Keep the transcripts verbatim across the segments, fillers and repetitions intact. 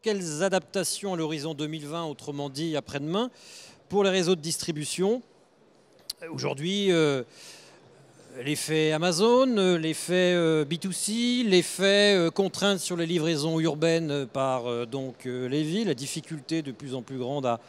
quelles adaptations à l'horizon deux mille vingt, autrement dit après-demain, pour les réseaux de distribution? Aujourd'hui, euh, l'effet Amazon, l'effet euh, B deux C, l'effet euh, contrainte sur les livraisons urbaines par euh, donc, euh, les villes, la difficulté de plus en plus grande à,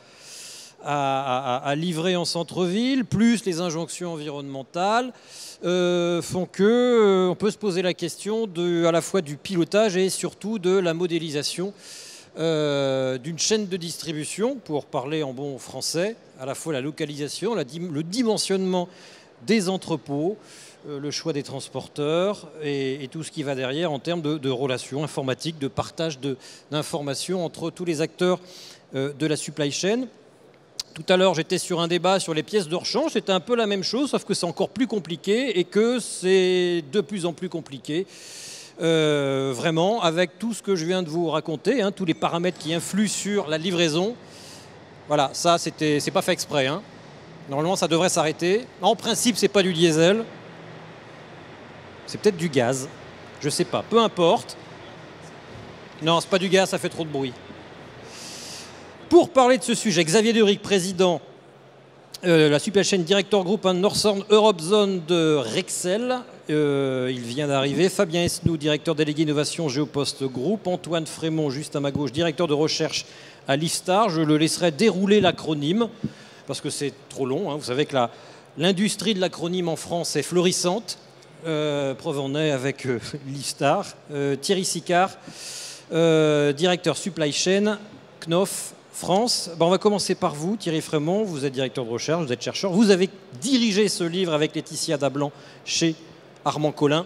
à, à, à livrer en centre-ville, plus les injonctions environnementales, euh, font que euh, on peut se poser la question de, à la fois du pilotage et surtout de la modélisation euh, d'une chaîne de distribution, pour parler en bon français, à la fois la localisation, la, le dimensionnement des entrepôts, euh, le choix des transporteurs et, et tout ce qui va derrière en termes de, de relations informatiques, de partage d'informations entre tous les acteurs euh, de la supply chain. Tout à l'heure, j'étais sur un débat sur les pièces de rechange. C'était un peu la même chose, sauf que c'est encore plus compliqué et que c'est de plus en plus compliqué. Euh, vraiment, avec tout ce que je viens de vous raconter, hein, tous les paramètres qui influent sur la livraison. Voilà, ça, c'était, c'est pas fait exprès. Hein. Normalement, ça devrait s'arrêter. En principe, c'est pas du diesel. C'est peut-être du gaz. Je sais pas. Peu importe. Non, c'est pas du gaz, ça fait trop de bruit. Pour parler de ce sujet, Xavier Duric, président euh, la supply chain director group and Northern Europe Zone de Rexel. Euh, il vient d'arriver. Fabien Esnou, directeur délégué innovation Géopost Group. Antoine Frémont, juste à ma gauche, directeur de recherche à Lifstar. Je le laisserai dérouler l'acronyme parce que c'est trop long. Hein. Vous savez que l'industrie de l'acronyme en France est florissante. Euh, preuve en est avec euh, Lifstar. Euh, Thierry Sicard, euh, directeur supply chain Knof France. Ben, on va commencer par vous, Thierry Frémont. Vous êtes directeur de recherche, vous êtes chercheur. Vous avez dirigé ce livre avec Laetitia Dablan chez Armand Collin,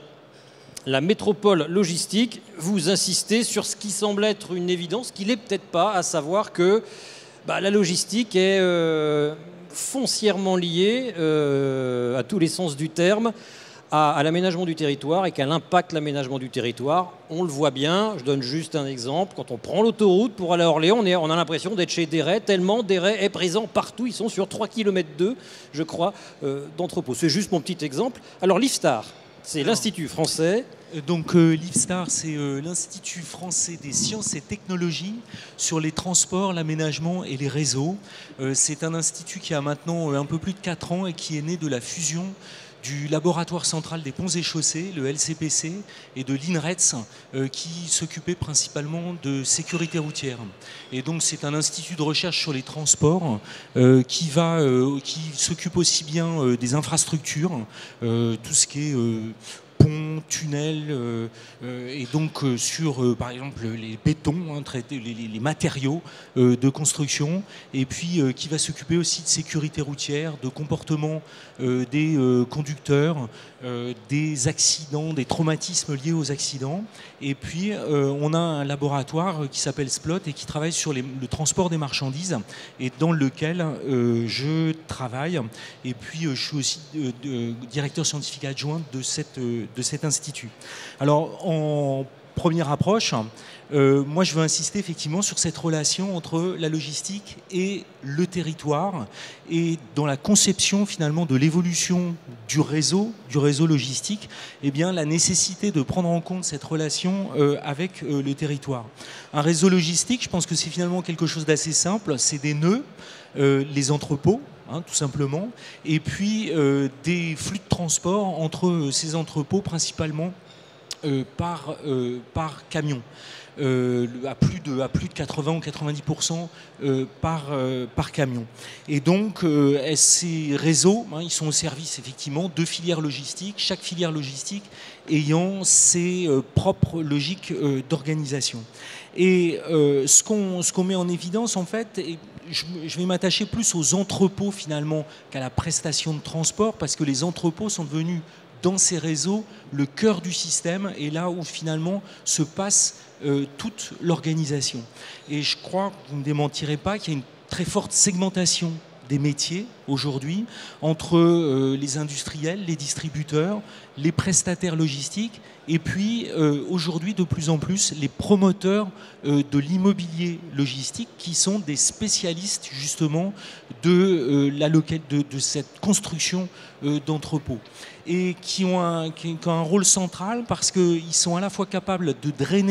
La métropole logistique. Vous insistez sur ce qui semble être une évidence, qui n'est peut-être pas, à savoir que bah, la logistique est euh, foncièrement liée, euh, à tous les sens du terme, à, à l'aménagement du territoire et qu'elle impacte l'aménagement du territoire. On le voit bien, je donne juste un exemple. Quand on prend l'autoroute pour aller à Orléans, on, est, on a l'impression d'être chez Deret, tellement Deret est présent partout. Ils sont sur trois kilomètres deux, je crois, euh, d'entrepôts. C'est juste mon petit exemple. Alors, Lifstar, c'est l'Institut français. Donc euh, Lifstar, c'est euh, l'Institut français des sciences et technologies sur les transports, l'aménagement et les réseaux. Euh, c'est un institut qui a maintenant euh, un peu plus de quatre ans et qui est né de la fusion du laboratoire central des ponts et chaussées, le L C P C, et de l'INRETS, euh, qui s'occupait principalement de sécurité routière. Et donc c'est un institut de recherche sur les transports euh, qui, va, euh, qui s'occupe aussi bien euh, des infrastructures, euh, tout ce qui est euh, ponts, tunnels, euh, euh, et donc euh, sur, euh, par exemple, les bétons, hein, traiter, les, les matériaux euh, de construction, et puis euh, qui va s'occuper aussi de sécurité routière, de comportement euh, des euh, conducteurs, euh, des accidents, des traumatismes liés aux accidents. Et puis, euh, on a un laboratoire qui s'appelle Splot et qui travaille sur les, le transport des marchandises, et dans lequel euh, je travaille. Et puis, euh, je suis aussi euh, de, directeur scientifique adjoint de cette euh, de cet institut. Alors, en première approche, euh, moi je veux insister effectivement sur cette relation entre la logistique et le territoire, et dans la conception finalement de l'évolution du réseau, du réseau logistique, eh bien, la nécessité de prendre en compte cette relation euh, avec euh, le territoire. Un réseau logistique, je pense que c'est finalement quelque chose d'assez simple, c'est des nœuds, euh, les entrepôts, Hein, tout simplement, et puis euh, des flux de transport entre ces entrepôts, principalement euh, par, euh, par camion, euh, à, plus de, à plus de quatre-vingts ou quatre-vingt-dix pour cent euh, par, euh, par camion. Et donc, euh, ces réseaux, hein, ils sont au service, effectivement, de filières logistiques, chaque filière logistique ayant ses euh, propres logiques euh, d'organisation. Et euh, ce qu'on ce qu'on met en évidence, en fait, et je, je vais m'attacher plus aux entrepôts finalement qu'à la prestation de transport, parce que les entrepôts sont devenus, dans ces réseaux, le cœur du système, et là où finalement se passe euh, toute l'organisation. Et je crois, vous ne me démentirez pas, qu'il y a une très forte segmentation des métiers aujourd'hui entre euh, les industriels, les distributeurs, les prestataires logistiques, et puis euh, aujourd'hui de plus en plus les promoteurs euh, de l'immobilier logistique, qui sont des spécialistes justement de, euh, la loca- de, de cette construction euh, d'entrepôts, et qui ont, un, qui ont un rôle central parce qu'ils sont à la fois capables de drainer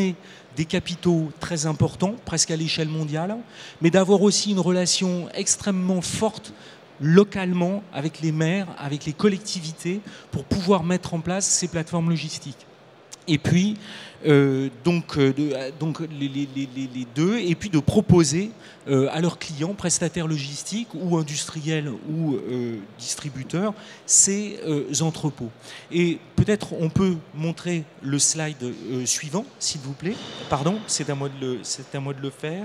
des capitaux très importants, presque à l'échelle mondiale, mais d'avoir aussi une relation extrêmement forte localement avec les maires, avec les collectivités, pour pouvoir mettre en place ces plateformes logistiques. Et puis, euh, donc, euh, de, donc les, les, les, les deux, et puis de proposer euh, à leurs clients, prestataires logistiques ou industriels ou euh, distributeurs, ces euh, entrepôts. Et peut-être on peut montrer le slide euh, suivant, s'il vous plaît. Pardon, c'est à moi de le, c'est à moi de le faire.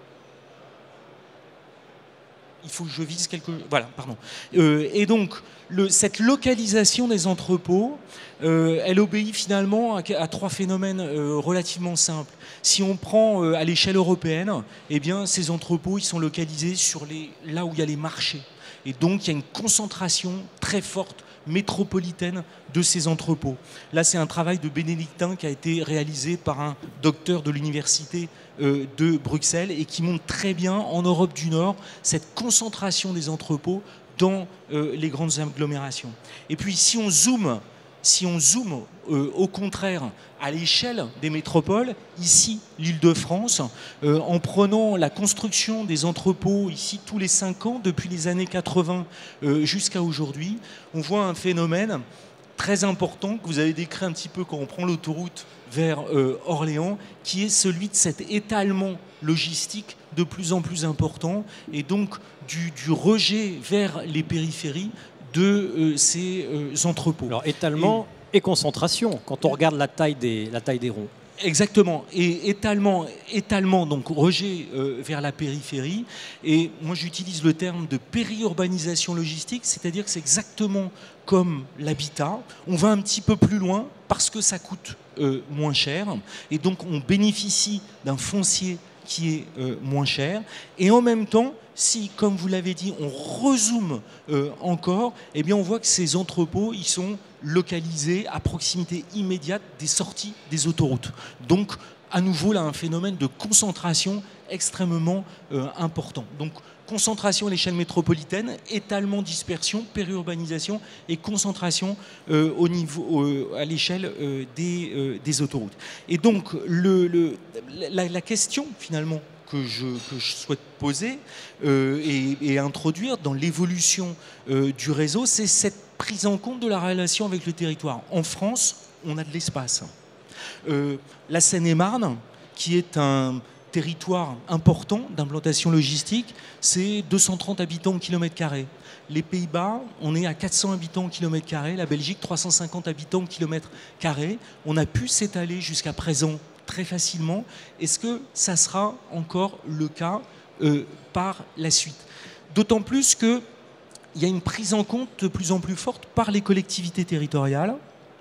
Il faut que je vise quelque... Voilà, pardon. Euh, et donc, le, cette localisation des entrepôts, euh, elle obéit finalement à, à trois phénomènes euh, relativement simples. Si on prend euh, à l'échelle européenne, eh bien, ces entrepôts, ils sont localisés sur les, là où il y a les marchés. Et donc, il y a une concentration très forte métropolitaine de ces entrepôts. Là, c'est un travail de bénédictin qui a été réalisé par un docteur de l'université euh, de Bruxelles et qui montre très bien en Europe du Nord cette concentration des entrepôts dans euh, les grandes agglomérations. Et puis, si on zoome, si on zoome euh, au contraire à l'échelle des métropoles, ici l'Île-de-France, euh, en prenant la construction des entrepôts ici tous les cinq ans, depuis les années quatre-vingts euh, jusqu'à aujourd'hui, on voit un phénomène très important que vous avez décrit un petit peu quand on prend l'autoroute vers euh, Orléans, qui est celui de cet étalement logistique de plus en plus important et donc du, du rejet vers les périphéries de euh, ces euh, entrepôts. Alors étalement et, et concentration, quand on regarde la taille des, la taille des ronds. Exactement, et étalement, étalement donc rejet euh, vers la périphérie. Et moi j'utilise le terme de périurbanisation logistique, c'est-à-dire que c'est exactement comme l'habitat. On va un petit peu plus loin parce que ça coûte euh, moins cher, et donc on bénéficie d'un foncier qui est euh, moins cher. Et en même temps, si, comme vous l'avez dit, on rezoome euh, encore, eh bien on voit que ces entrepôts, ils sont localisés à proximité immédiate des sorties des autoroutes. Donc, à nouveau, là, un phénomène de concentration extrêmement euh, important. Donc, concentration à l'échelle métropolitaine, étalement, dispersion, périurbanisation et concentration euh, au niveau, euh, à l'échelle euh, des, euh, des autoroutes. Et donc, le, le, la, la question, finalement, que je, que je souhaite poser euh, et, et introduire dans l'évolution euh, du réseau, c'est cette prise en compte de la relation avec le territoire. En France, on a de l'espace. Euh, la Seine-et-Marne, qui est un territoire important d'implantation logistique, c'est deux cent trente habitants au kilomètre carré. Les Pays-Bas, on est à quatre cents habitants au kilomètre carré. La Belgique, trois cent cinquante habitants au kilomètre carré. On a pu s'étaler jusqu'à présent très facilement. Est-ce que ça sera encore le cas euh, par la suite? D'autant plus qu'il y a une prise en compte de plus en plus forte par les collectivités territoriales,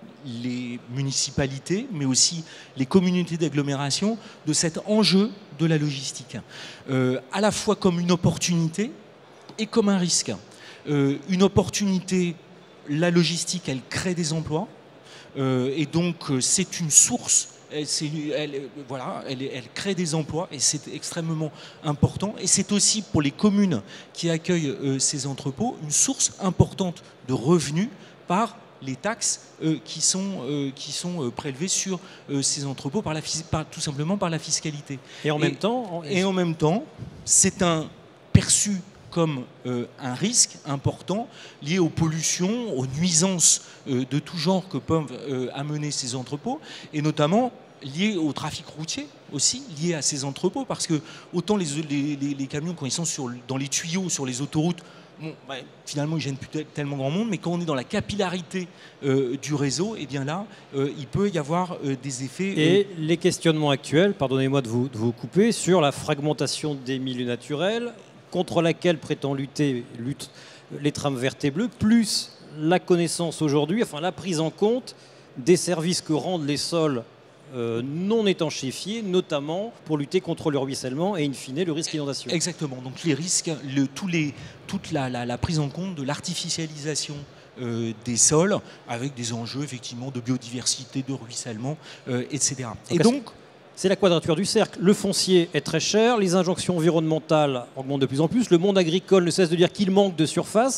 les municipalités, mais aussi les communautés d'agglomération, de cet enjeu de la logistique, euh, à la fois comme une opportunité et comme un risque. Euh, une opportunité, la logistique, elle crée des emplois, euh, et donc c'est une source. Elle, elle, voilà, elle, elle crée des emplois et c'est extrêmement important. Et c'est aussi pour les communes qui accueillent euh, ces entrepôts une source importante de revenus par les taxes euh, qui sont, euh, qui sont euh, prélevées sur euh, ces entrepôts, par la, par, tout simplement par la fiscalité. Et en et, même temps, et en même temps, c'est un perçu comme euh, un risque important lié aux pollutions, aux nuisances euh, de tout genre que peuvent euh, amener ces entrepôts, et notamment lié au trafic routier aussi, lié à ces entrepôts, parce que autant les, les, les, les camions, quand ils sont sur, dans les tuyaux, sur les autoroutes, bon, bah, finalement, ils ne gênent plus tellement grand monde, mais quand on est dans la capillarité euh, du réseau, eh bien là, euh, il peut y avoir euh, des effets... Et euh... les questionnements actuels, pardonnez-moi de vous, de vous couper, sur la fragmentation des milieux naturels, contre laquelle prétend lutter lutte, les trames vertes et bleues, plus la connaissance aujourd'hui, enfin la prise en compte des services que rendent les sols euh, non étanchéfiés, notamment pour lutter contre le ruissellement et in fine le risque d'inondation. Exactement, donc les risques, le, tous les, toute la, la, la prise en compte de l'artificialisation euh, des sols, avec des enjeux effectivement de biodiversité, de ruissellement, euh, et cetera. Et donc... C'est la quadrature du cercle. Le foncier est très cher, les injonctions environnementales augmentent de plus en plus, le monde agricole ne cesse de dire qu'il manque de surface,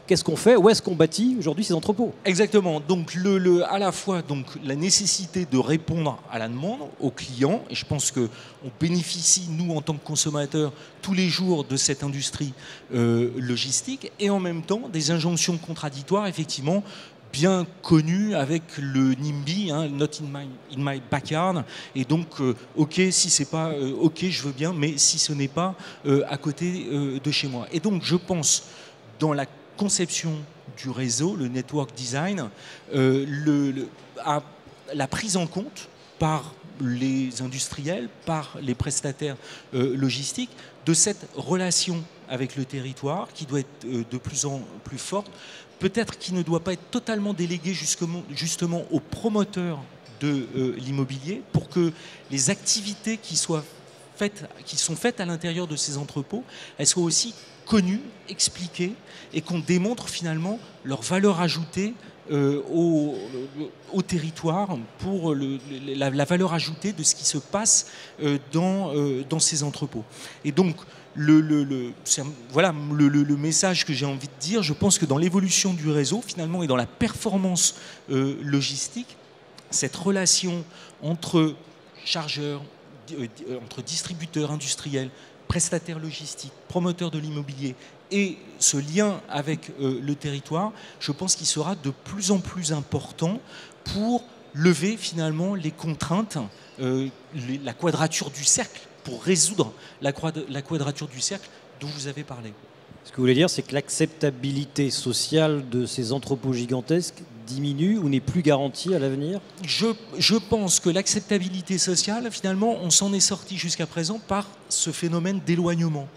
qu'est-ce qu'on fait? Où est-ce qu'on bâtit aujourd'hui ces entrepôts? Exactement. Donc, le, le, à la fois donc, la nécessité de répondre à la demande, aux clients, et je pense qu'on bénéficie, nous, en tant que consommateurs, tous les jours de cette industrie euh, logistique, et en même temps, des injonctions contradictoires, effectivement, bien connues avec le NIMBY, hein, Not in my, in my backyard, et donc, euh, ok, si c'est pas, euh, ok, je veux bien, mais si ce n'est pas euh, à côté euh, de chez moi. Et donc, je pense, dans la conception du réseau, le network design, euh, le, le, à la prise en compte par les industriels, par les prestataires euh, logistiques, de cette relation avec le territoire qui doit être euh, de plus en plus forte, peut-être qui ne doit pas être totalement déléguée justement, justement aux promoteurs de euh, l'immobilier pour que les activités qui, soient faites, qui sont faites à l'intérieur de ces entrepôts, elles soient aussi connues, expliquées, et qu'on démontre finalement leur valeur ajoutée euh, au, au territoire, pour le, la, la valeur ajoutée de ce qui se passe euh, dans, euh, dans ces entrepôts. Et donc, le, le, le, un, voilà le, le, le message que j'ai envie de dire. Je pense que dans l'évolution du réseau, finalement, et dans la performance euh, logistique, cette relation entre chargeurs, euh, entre distributeurs industriels, prestataires logistiques, promoteurs de l'immobilier, et ce lien avec euh, le territoire, je pense qu'il sera de plus en plus important pour lever finalement les contraintes, euh, les, la quadrature du cercle, pour résoudre la, la quadrature du cercle dont vous avez parlé. Ce que vous voulez dire, c'est que l'acceptabilité sociale de ces entrepôts gigantesques diminue ou n'est plus garantie à l'avenir? je, je pense que l'acceptabilité sociale, finalement, on s'en est sorti jusqu'à présent par ce phénomène d'éloignement,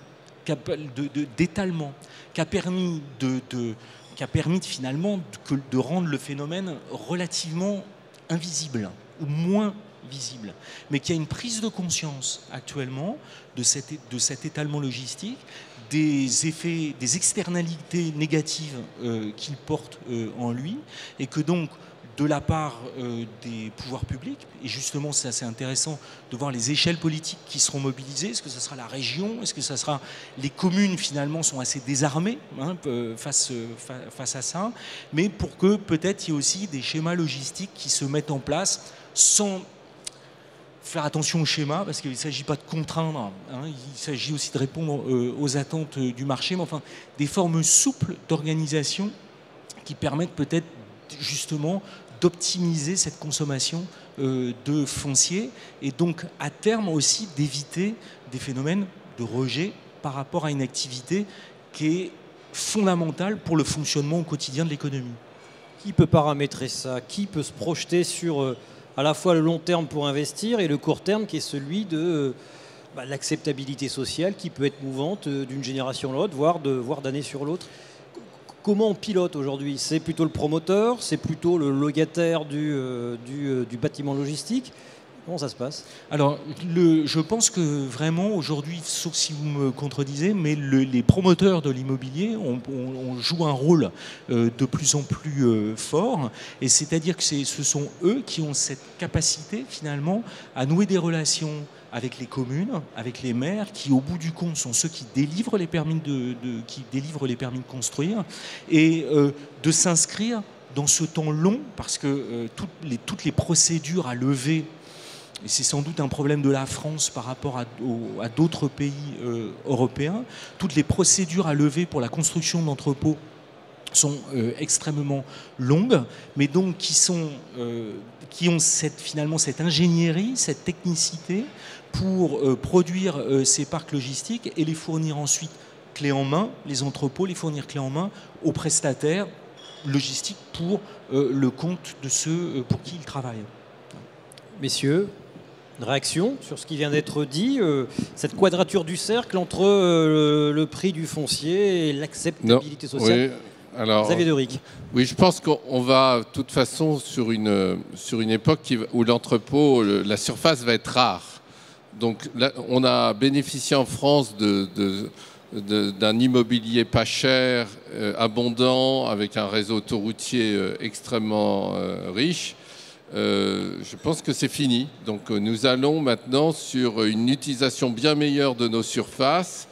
d'étalement, qui a permis, de, de, qui a permis de, finalement de, de rendre le phénomène relativement invisible, ou moins visible. Mais qu'il y a une prise de conscience actuellement de, cette, de cet étalement logistique, des effets, des externalités négatives euh, qu'il porte euh, en lui, et que donc, de la part euh, des pouvoirs publics, et justement c'est assez intéressant de voir les échelles politiques qui seront mobilisées. Est-ce que ce sera la région? Est-ce que ce sera... Les communes finalement sont assez désarmées hein, face, face à ça, mais pour que peut-être il y ait aussi des schémas logistiques qui se mettent en place sans faire attention au schéma, parce qu'il ne s'agit pas de contraindre, hein, il s'agit aussi de répondre euh, aux attentes euh, du marché, mais enfin des formes souples d'organisation qui permettent peut-être justement d'optimiser cette consommation euh, de foncier, et donc à terme aussi d'éviter des phénomènes de rejet par rapport à une activité qui est fondamentale pour le fonctionnement au quotidien de l'économie. Qui peut paramétrer ça? Qui peut se projeter sur euh, à la fois le long terme pour investir et le court terme qui est celui de euh, bah, l'acceptabilité sociale qui peut être mouvante euh, d'une génération à l'autre, voire de, voire d'année sur l'autre? Comment on pilote aujourd'hui? C'est plutôt le promoteur? C'est plutôt le locataire du, euh, du, euh, du bâtiment logistique? Comment ça se passe? Alors, le, je pense que vraiment aujourd'hui, sauf si vous me contredisez, mais le, les promoteurs de l'immobilier, on, on, on joue un rôle euh, de plus en plus euh, fort, et c'est-à-dire que c'est, ce sont eux qui ont cette capacité finalement à nouer des relations avec les communes, avec les maires, qui au bout du compte sont ceux qui délivrent les permis de, de, qui délivrent les permis de construire, et euh, de s'inscrire dans ce temps long, parce que euh, toutes, les, toutes les procédures à lever, et c'est sans doute un problème de la France par rapport à, au, à d'autres pays euh, européens, toutes les procédures à lever pour la construction d'entrepôts sont euh, extrêmement longues, mais donc qui, sont, euh, qui ont cette, finalement cette ingénierie, cette technicité pour euh, produire euh, ces parcs logistiques et les fournir ensuite clés en main, les entrepôts, les fournir clés en main aux prestataires logistiques pour euh, le compte de ceux euh, pour qui ils travaillent. Messieurs, une réaction sur ce qui vient d'être dit, euh, cette quadrature du cercle entre euh, le prix du foncier et l'acceptabilité non, sociale. Oui, alors, Xavier Deric. Oui, je pense qu'on va, de toute façon, sur une, sur une époque qui, où l'entrepôt, le, la surface va être rare. Donc, là, on a bénéficié en France de, de, de, d'un immobilier pas cher, euh, abondant, avec un réseau autoroutier euh, extrêmement euh, riche. Euh, je pense que c'est fini. Donc nous allons maintenant sur une utilisation bien meilleure de nos surfaces,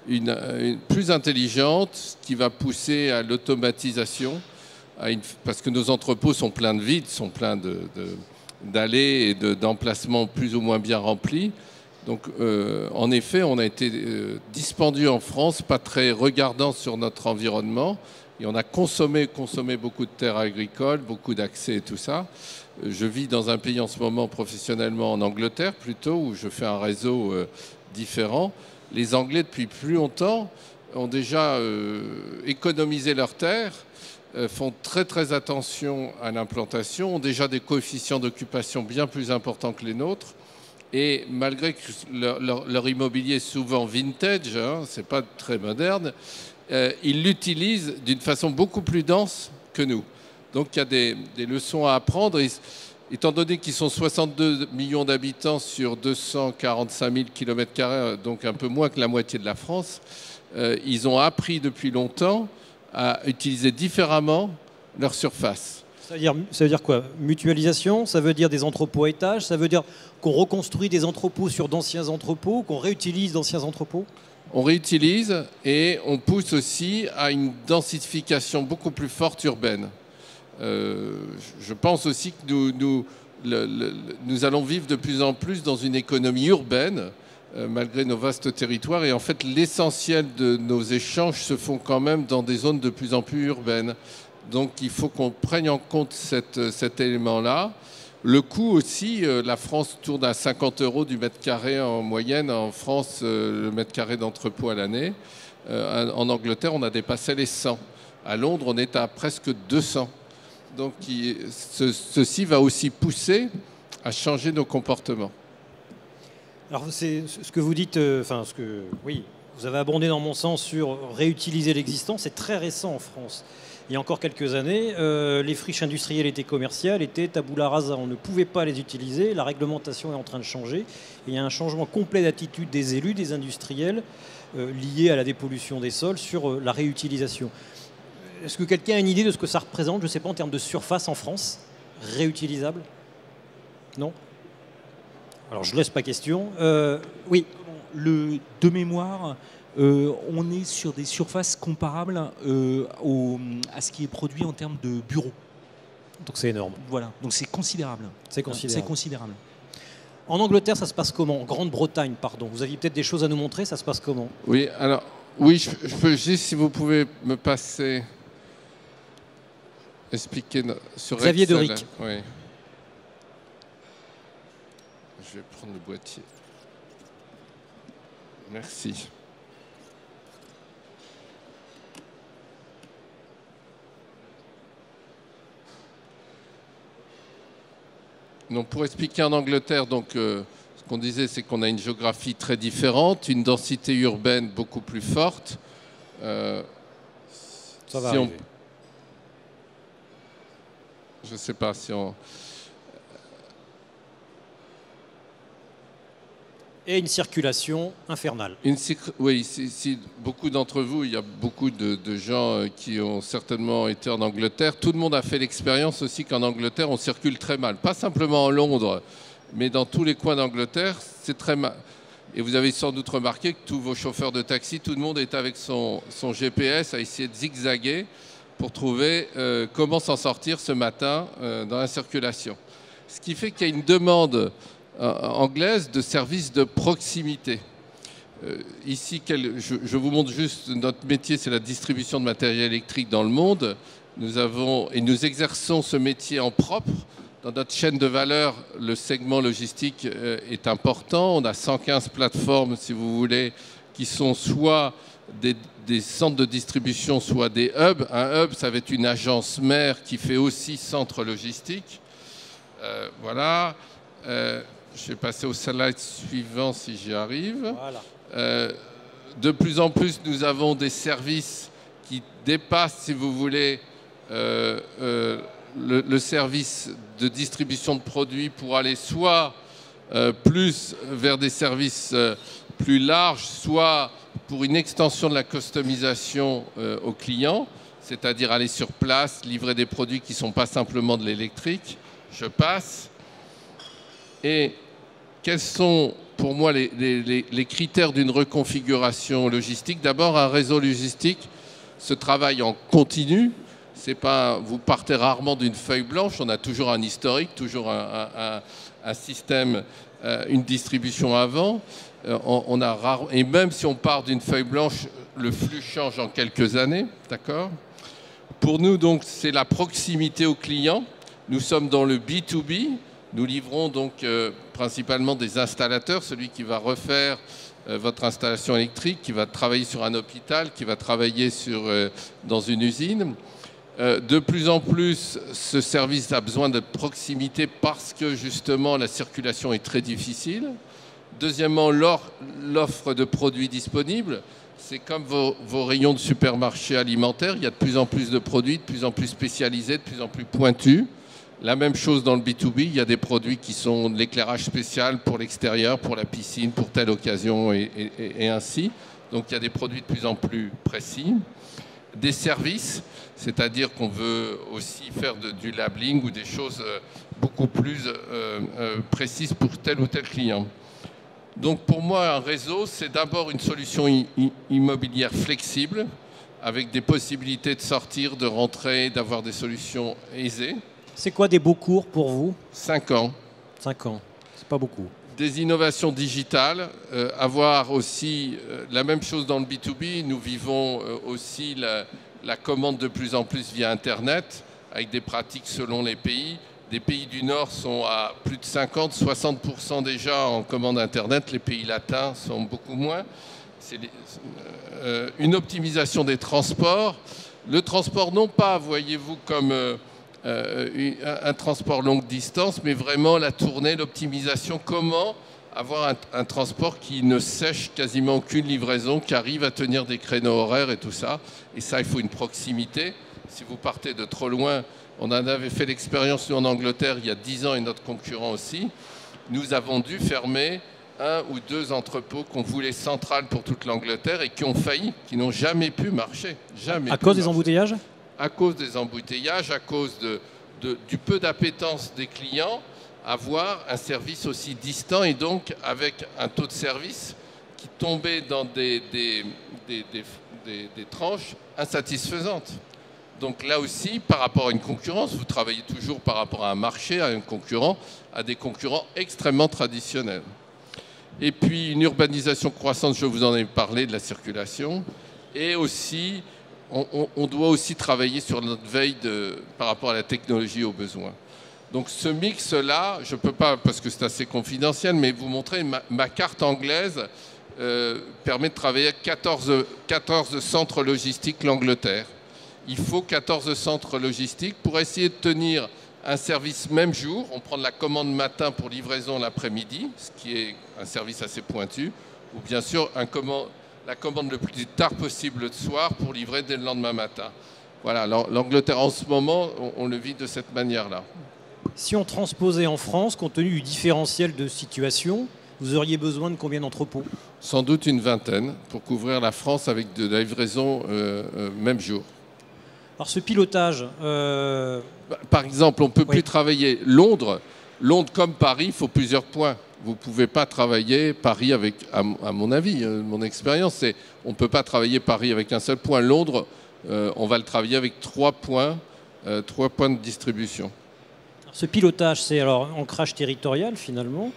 une, une plus intelligente qui va pousser à l'automatisation, à une, parce que nos entrepôts sont pleins de vides, sont pleins de, de, d'allées et d'emplacements plus ou moins bien remplis. Donc, euh, en effet, on a été euh, dispendieux en France, pas très regardant sur notre environnement, et on a consommé, consommé beaucoup de terres agricoles, beaucoup d'accès et tout ça. Euh, je vis dans un pays en ce moment professionnellement en Angleterre plutôt, où je fais un réseau euh, différent. Les Anglais, depuis plus longtemps, ont déjà euh, économisé leurs terres, euh, font très très attention à l'implantation, ont déjà des coefficients d'occupation bien plus importants que les nôtres. Et malgré que leur, leur, leur immobilier est souvent vintage, hein, c'est pas très moderne, euh, ils l'utilisent d'une façon beaucoup plus dense que nous. Donc il y a des, des leçons à apprendre. Ils, étant donné qu'ils sont soixante-deux millions d'habitants sur deux cent quarante-cinq mille kilomètres carrés, donc un peu moins que la moitié de la France, euh, ils ont appris depuis longtemps à utiliser différemment leur surface. Ça veut dire, ça veut dire quoi? Mutualisation? Ça veut dire des entrepôts à étages? Ça veut dire qu'on reconstruit des entrepôts sur d'anciens entrepôts? Qu'on réutilise d'anciens entrepôts? On réutilise et on pousse aussi à une densification beaucoup plus forte urbaine. Euh, je pense aussi que nous, nous, le, le, nous allons vivre de plus en plus dans une économie urbaine, euh, malgré nos vastes territoires. Et en fait, l'essentiel de nos échanges se font quand même dans des zones de plus en plus urbaines. Donc il faut qu'on prenne en compte cette, cet élément-là. Le coût aussi, euh, la France tourne à cinquante euros du mètre carré en moyenne. En France, euh, le mètre carré d'entrepôt à l'année. Euh, en Angleterre, on a dépassé les cent. À Londres, on est à presque deux cents. Donc il, ce, ceci va aussi pousser à changer nos comportements. Alors c'est ce que vous dites, euh, enfin ce que, oui, vous avez abondé dans mon sens sur réutiliser l'existant. C'est très récent en France. Il y a encore quelques années, euh, les friches industrielles et commerciales étaient tabula rasa. On ne pouvait pas les utiliser. La réglementation est en train de changer. Et il y a un changement complet d'attitude des élus, des industriels, euh, lié à la dépollution des sols sur euh, la réutilisation. Est-ce que quelqu'un a une idée de ce que ça représente, je ne sais pas, en termes de surface en France, réutilisable? Non? Alors je laisse pas question. Euh, oui. Le, de mémoire... Euh, on est sur des surfaces comparables euh, au, à ce qui est produit en termes de bureaux. Donc c'est énorme. Voilà, donc c'est considérable. C'est considérable. C'est considérable. En Angleterre, ça se passe comment? En Grande-Bretagne, pardon. Vous aviez peut-être des choses à nous montrer, ça se passe comment? Oui, alors, oui, je, je peux juste, si vous pouvez me passer, expliquer sur Xavier Excel. Deric. Oui. Je vais prendre le boîtier. Merci. Donc, pour expliquer en Angleterre, donc, euh, ce qu'on disait, c'est qu'on a une géographie très différente, une densité urbaine beaucoup plus forte. Euh, Ça va si arriver. on... Je ne sais pas si on... Et une circulation infernale. Une, oui, si, si beaucoup d'entre vous, il y a beaucoup de, de gens qui ont certainement été en Angleterre. Tout le monde a fait l'expérience aussi qu'en Angleterre, on circule très mal. Pas simplement en Londres, mais dans tous les coins d'Angleterre, c'est très mal. Et vous avez sans doute remarqué que tous vos chauffeurs de taxi, tout le monde est avec son, son G P S à essayer de zigzaguer pour trouver euh, comment s'en sortir ce matin euh, dans la circulation. Ce qui fait qu'il y a une demande anglaise de services de proximité. Euh, ici, quel, je, je vous montre juste, notre métier, c'est la distribution de matériel électrique dans le monde. Nous avons, et nous exerçons ce métier en propre. Dans notre chaîne de valeur, le segment logistique euh, est important. On a cent quinze plateformes, si vous voulez, qui sont soit des, des centres de distribution, soit des hubs. Un hub, ça va être une agence mère qui fait aussi centre logistique. Euh, voilà. Euh, Je vais passer au slide suivant si j'y arrive. Voilà. Euh, de plus en plus, nous avons des services qui dépassent, si vous voulez, euh, euh, le, le service de distribution de produits pour aller soit euh, plus vers des services euh, plus larges, soit pour une extension de la customisation euh, aux clients, c'est-à-dire aller sur place, livrer des produits qui ne sont pas simplement de l'électrique. Je passe. Et quels sont pour moi les, les, les critères d'une reconfiguration logistique. D'abord, un réseau logistique se travaille en continu. C'est pas, vous partez rarement d'une feuille blanche, on a toujours un historique, toujours un, un, un système, euh, une distribution avant. Euh, on, on a rare, et même si on part d'une feuille blanche, le flux change en quelques années, d'accord ? Pour nous, donc, c'est la proximité au client. Nous sommes dans le B to B. Nous livrons donc euh, principalement des installateurs, celui qui va refaire euh, votre installation électrique, qui va travailler sur un hôpital, qui va travailler sur, euh, dans une usine. Euh, de plus en plus, ce service a besoin de proximité parce que justement la circulation est très difficile. Deuxièmement, l'offre de produits disponibles. C'est comme vos, vos rayons de supermarché alimentaire. Il y a de plus en plus de produits, de plus en plus spécialisés, de plus en plus pointus. La même chose dans le B to B. Il y a des produits qui sont de l'éclairage spécial pour l'extérieur, pour la piscine, pour telle occasion et, et, et ainsi. Donc il y a des produits de plus en plus précis. Des services, c'est-à-dire qu'on veut aussi faire de, du labeling ou des choses beaucoup plus euh, euh, précises pour tel ou tel client. Donc pour moi, un réseau, c'est d'abord une solution immobilière flexible, avec des possibilités de sortir, de rentrer, d'avoir des solutions aisées. C'est quoi des beaux cours pour vous? Cinq ans. Cinq ans, c'est pas beaucoup. Des innovations digitales, euh, avoir aussi euh, la même chose dans le B to B. Nous vivons euh, aussi la, la commande de plus en plus via Internet, avec des pratiques selon les pays. Des pays du Nord sont à plus de cinquante à soixante pour cent déjà en commande Internet. Les pays latins sont beaucoup moins. C'est euh, une optimisation des transports. Le transport, non pas, voyez-vous, comme euh, euh, un, un transport longue distance, mais vraiment la tournée, l'optimisation. Comment avoir un, un transport qui ne sèche quasiment aucune livraison, qui arrive à tenir des créneaux horaires et tout ça. Et ça, il faut une proximité. Si vous partez de trop loin, on en avait fait l'expérience, nous, en Angleterre, il y a dix ans, et notre concurrent aussi. Nous avons dû fermer un ou deux entrepôts qu'on voulait centrales pour toute l'Angleterre et qui ont failli, qui n'ont jamais pu marcher. Jamais à cause marcher. des embouteillages? À cause des embouteillages, à cause de, de, du peu d'appétence des clients, avoir un service aussi distant et donc avec un taux de service qui tombait dans des, des, des, des, des, des tranches insatisfaisantes. Donc là aussi, par rapport à une concurrence, vous travaillez toujours par rapport à un marché, à un concurrent, à des concurrents extrêmement traditionnels. Et puis une urbanisation croissante, je vous en ai parlé, de la circulation. Et aussi, on, on, on doit aussi travailler sur notre veille de, par rapport à la technologie aux besoins. Donc ce mix-là, je ne peux pas, parce que c'est assez confidentiel, mais vous montrer ma, ma carte anglaise euh, permet de travailler avec quatorze, quatorze centres logistiques l'Angleterre. Il faut quatorze centres logistiques pour essayer de tenir un service même jour. On prend de la commande matin pour livraison l'après-midi, ce qui est un service assez pointu, ou bien sûr un commande, la commande le plus tard possible le soir pour livrer dès le lendemain matin. Voilà, l'Angleterre en ce moment, on, on le vit de cette manière-là. Si on transposait en France, compte tenu du différentiel de situation, vous auriez besoin de combien d'entrepôts? Sans doute une vingtaine pour couvrir la France avec de la livraison euh, euh, même jour. Alors ce pilotage... Euh... Par exemple, on ne peut oui. plus travailler Londres. Londres comme Paris, il faut plusieurs points. Vous ne pouvez pas travailler Paris avec, à, à mon avis, mon expérience, c'est on ne peut pas travailler Paris avec un seul point. Londres, euh, on va le travailler avec trois points, euh, trois points de distribution. Alors, ce pilotage, c'est alors ancrage territorial finalement.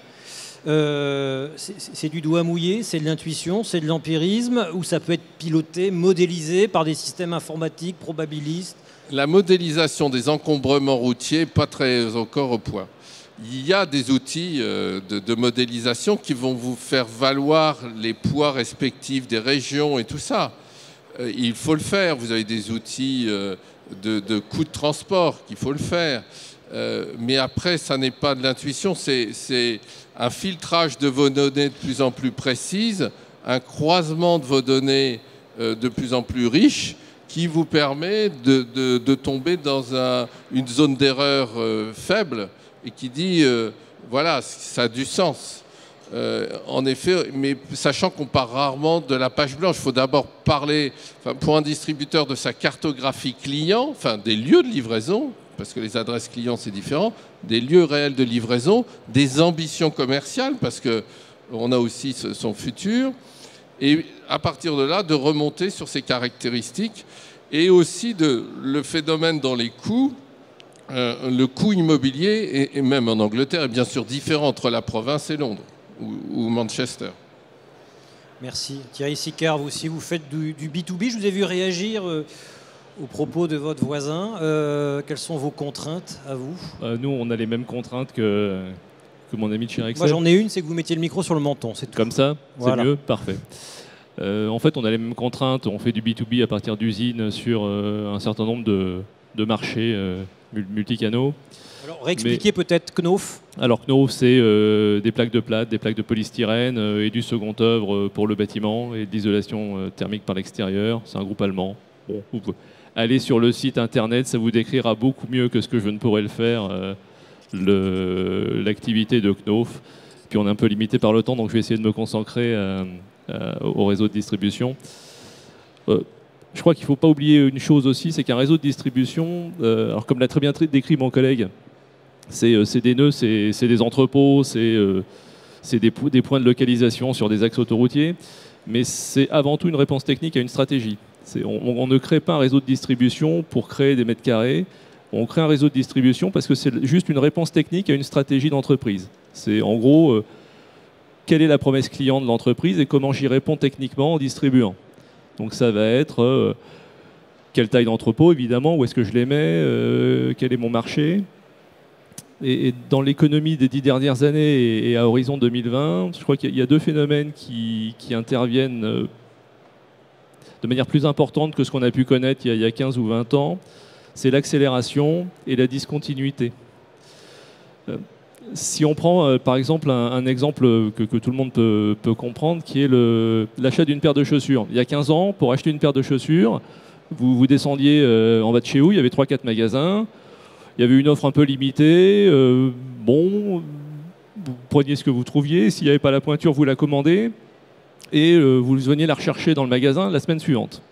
Euh, c'est du doigt mouillé, c'est de l'intuition, c'est de l'empirisme, ou ça peut être piloté, modélisé par des systèmes informatiques, probabilistes? La modélisation des encombrements routiers n'est pas très encore au point. Il y a des outils de, de modélisation qui vont vous faire valoir les poids respectifs des régions et tout ça. Il faut le faire. Vous avez des outils de, de coûts de transport qu'il faut le faire. Mais après, ça n'est pas de l'intuition, c'est un filtrage de vos données de plus en plus précises, un croisement de vos données de plus en plus riches qui vous permet de, de, de tomber dans un, une zone d'erreur faible et qui dit, euh, voilà, ça a du sens. Euh, en effet, mais sachant qu'on part rarement de la page blanche, il faut d'abord parler, enfin, pour un distributeur, de sa cartographie client, enfin des lieux de livraison, parce que les adresses clients c'est différent, des lieux réels de livraison, des ambitions commerciales, parce que on a aussi son futur. Et à partir de là, de remonter sur ses caractéristiques et aussi de, le phénomène dans les coûts. Euh, le coût immobilier, et, et même en Angleterre, est bien sûr différent entre la province et Londres ou, ou Manchester. Merci. Thierry Sicard, vous aussi, vous faites du, du B deux B. Je vous ai vu réagir euh, aux propos de votre voisin. Euh, quelles sont vos contraintes à vous? euh, Nous, on a les mêmes contraintes que, que mon ami de chez Rexel. Moi, j'en ai une, c'est que vous mettiez le micro sur le menton. C'est tout. Comme ça, Voilà. C'est mieux. Parfait. Euh, en fait, on a les mêmes contraintes. On fait du B deux B à partir d'usines sur euh, un certain nombre de, de marchés euh, multicanaux. Alors, réexpliquez Mais... peut-être Knauf. Alors Knauf, c'est euh, des plaques de plâtre, des plaques de polystyrène euh, et du second œuvre euh, pour le bâtiment et de l'isolation euh, thermique par l'extérieur. C'est un groupe allemand. Bon, vous pouvez aller sur le site internet, ça vous décrira beaucoup mieux que ce que je ne pourrais le faire, euh, l'activité de Knauf. Puis on est un peu limité par le temps, donc je vais essayer de me consacrer euh, euh, au réseau de distribution. Euh, je crois qu'il ne faut pas oublier une chose aussi, c'est qu'un réseau de distribution, euh, alors comme l'a très bien décrit mon collègue, c'est euh, des nœuds, c'est des entrepôts, c'est euh, des, des points de localisation sur des axes autoroutiers, mais c'est avant tout une réponse technique à une stratégie. On, on ne crée pas un réseau de distribution pour créer des mètres carrés, on crée un réseau de distribution parce que c'est juste une réponse technique à une stratégie d'entreprise. C'est en gros, euh, quelle est la promesse client de l'entreprise et comment j'y réponds techniquement en distribuant. Donc ça va être euh, quelle taille d'entrepôt, évidemment, où est-ce que je les mets, euh, quel est mon marché. Et, et dans l'économie des dix dernières années et, et à horizon deux mille vingt, je crois qu'il y a deux phénomènes qui, qui interviennent euh, de manière plus importante que ce qu'on a pu connaître il y a, il y a quinze ou vingt ans. C'est l'accélération et la discontinuité. Euh, si on prend euh, par exemple un, un exemple que, que tout le monde peut, peut comprendre, qui est l'achat d'une paire de chaussures. Il y a quinze ans, pour acheter une paire de chaussures, vous, vous descendiez euh, en bas de chez vous, il y avait trois quatre magasins, il y avait une offre un peu limitée, euh, bon, vous preniez ce que vous trouviez, s'il n'y avait pas la pointure, vous la commandez, et euh, vous veniez la rechercher dans le magasin la semaine suivante.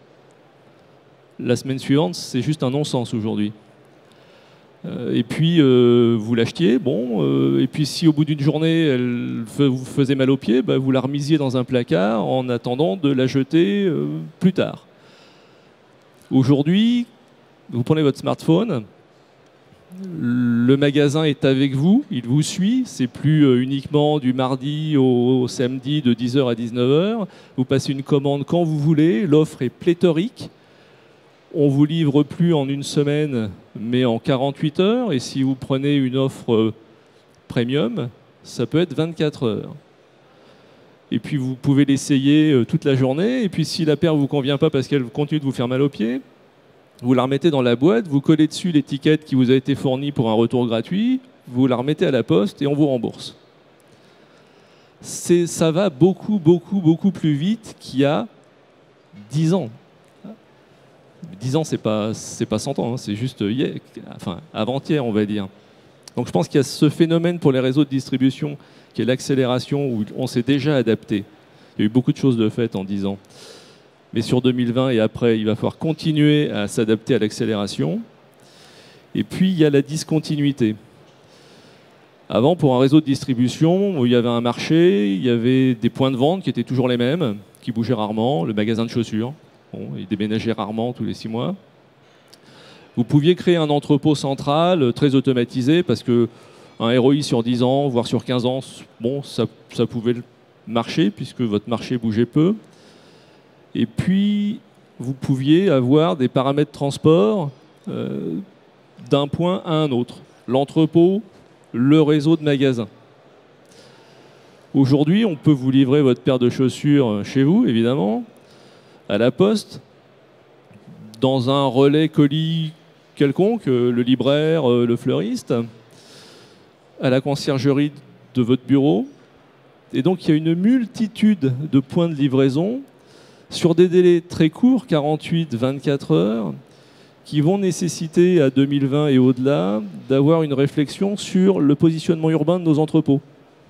La semaine suivante, c'est juste un non-sens aujourd'hui. Euh, et puis, euh, vous l'achetiez, bon, euh, et puis si au bout d'une journée, elle vous faisait mal aux pieds, bah, vous la remisiez dans un placard en attendant de la jeter euh, plus tard. Aujourd'hui, vous prenez votre smartphone, le magasin est avec vous, il vous suit, c'est plus euh, uniquement du mardi au, au samedi de dix heures à dix-neuf heures, vous passez une commande quand vous voulez, l'offre est pléthorique. On ne vous livre plus en une semaine, mais en quarante-huit heures. Et si vous prenez une offre premium, ça peut être vingt-quatre heures. Et puis vous pouvez l'essayer toute la journée. Et puis si la paire ne vous convient pas parce qu'elle continue de vous faire mal aux pieds, vous la remettez dans la boîte, vous collez dessus l'étiquette qui vous a été fournie pour un retour gratuit, vous la remettez à la poste et on vous rembourse. Ça va beaucoup, beaucoup, beaucoup plus vite qu'il y a dix ans. dix ans, c'est pas, c'est pas cent ans, hein, c'est juste hier, enfin, avant-hier, on va dire. Donc je pense qu'il y a ce phénomène pour les réseaux de distribution qui est l'accélération où on s'est déjà adapté. Il y a eu beaucoup de choses de faites en dix ans. Mais sur deux mille vingt et après, il va falloir continuer à s'adapter à l'accélération. Et puis, il y a la discontinuité. Avant, pour un réseau de distribution, où il y avait un marché, il y avait des points de vente qui étaient toujours les mêmes, qui bougeaient rarement, le magasin de chaussures. Bon, il déménageait rarement tous les six mois. Vous pouviez créer un entrepôt central très automatisé parce qu'un R O I sur dix ans, voire sur quinze ans, bon, ça, ça pouvait marcher puisque votre marché bougeait peu. Et puis, vous pouviez avoir des paramètres de transport euh, d'un point à un autre. L'entrepôt, le réseau de magasins. Aujourd'hui, on peut vous livrer votre paire de chaussures chez vous, évidemment, à la poste, dans un relais colis quelconque, le libraire, le fleuriste, à la conciergerie de votre bureau. Et donc il y a une multitude de points de livraison sur des délais très courts, quarante-huit à vingt-quatre heures, qui vont nécessiter à deux mille vingt et au-delà d'avoir une réflexion sur le positionnement urbain de nos entrepôts.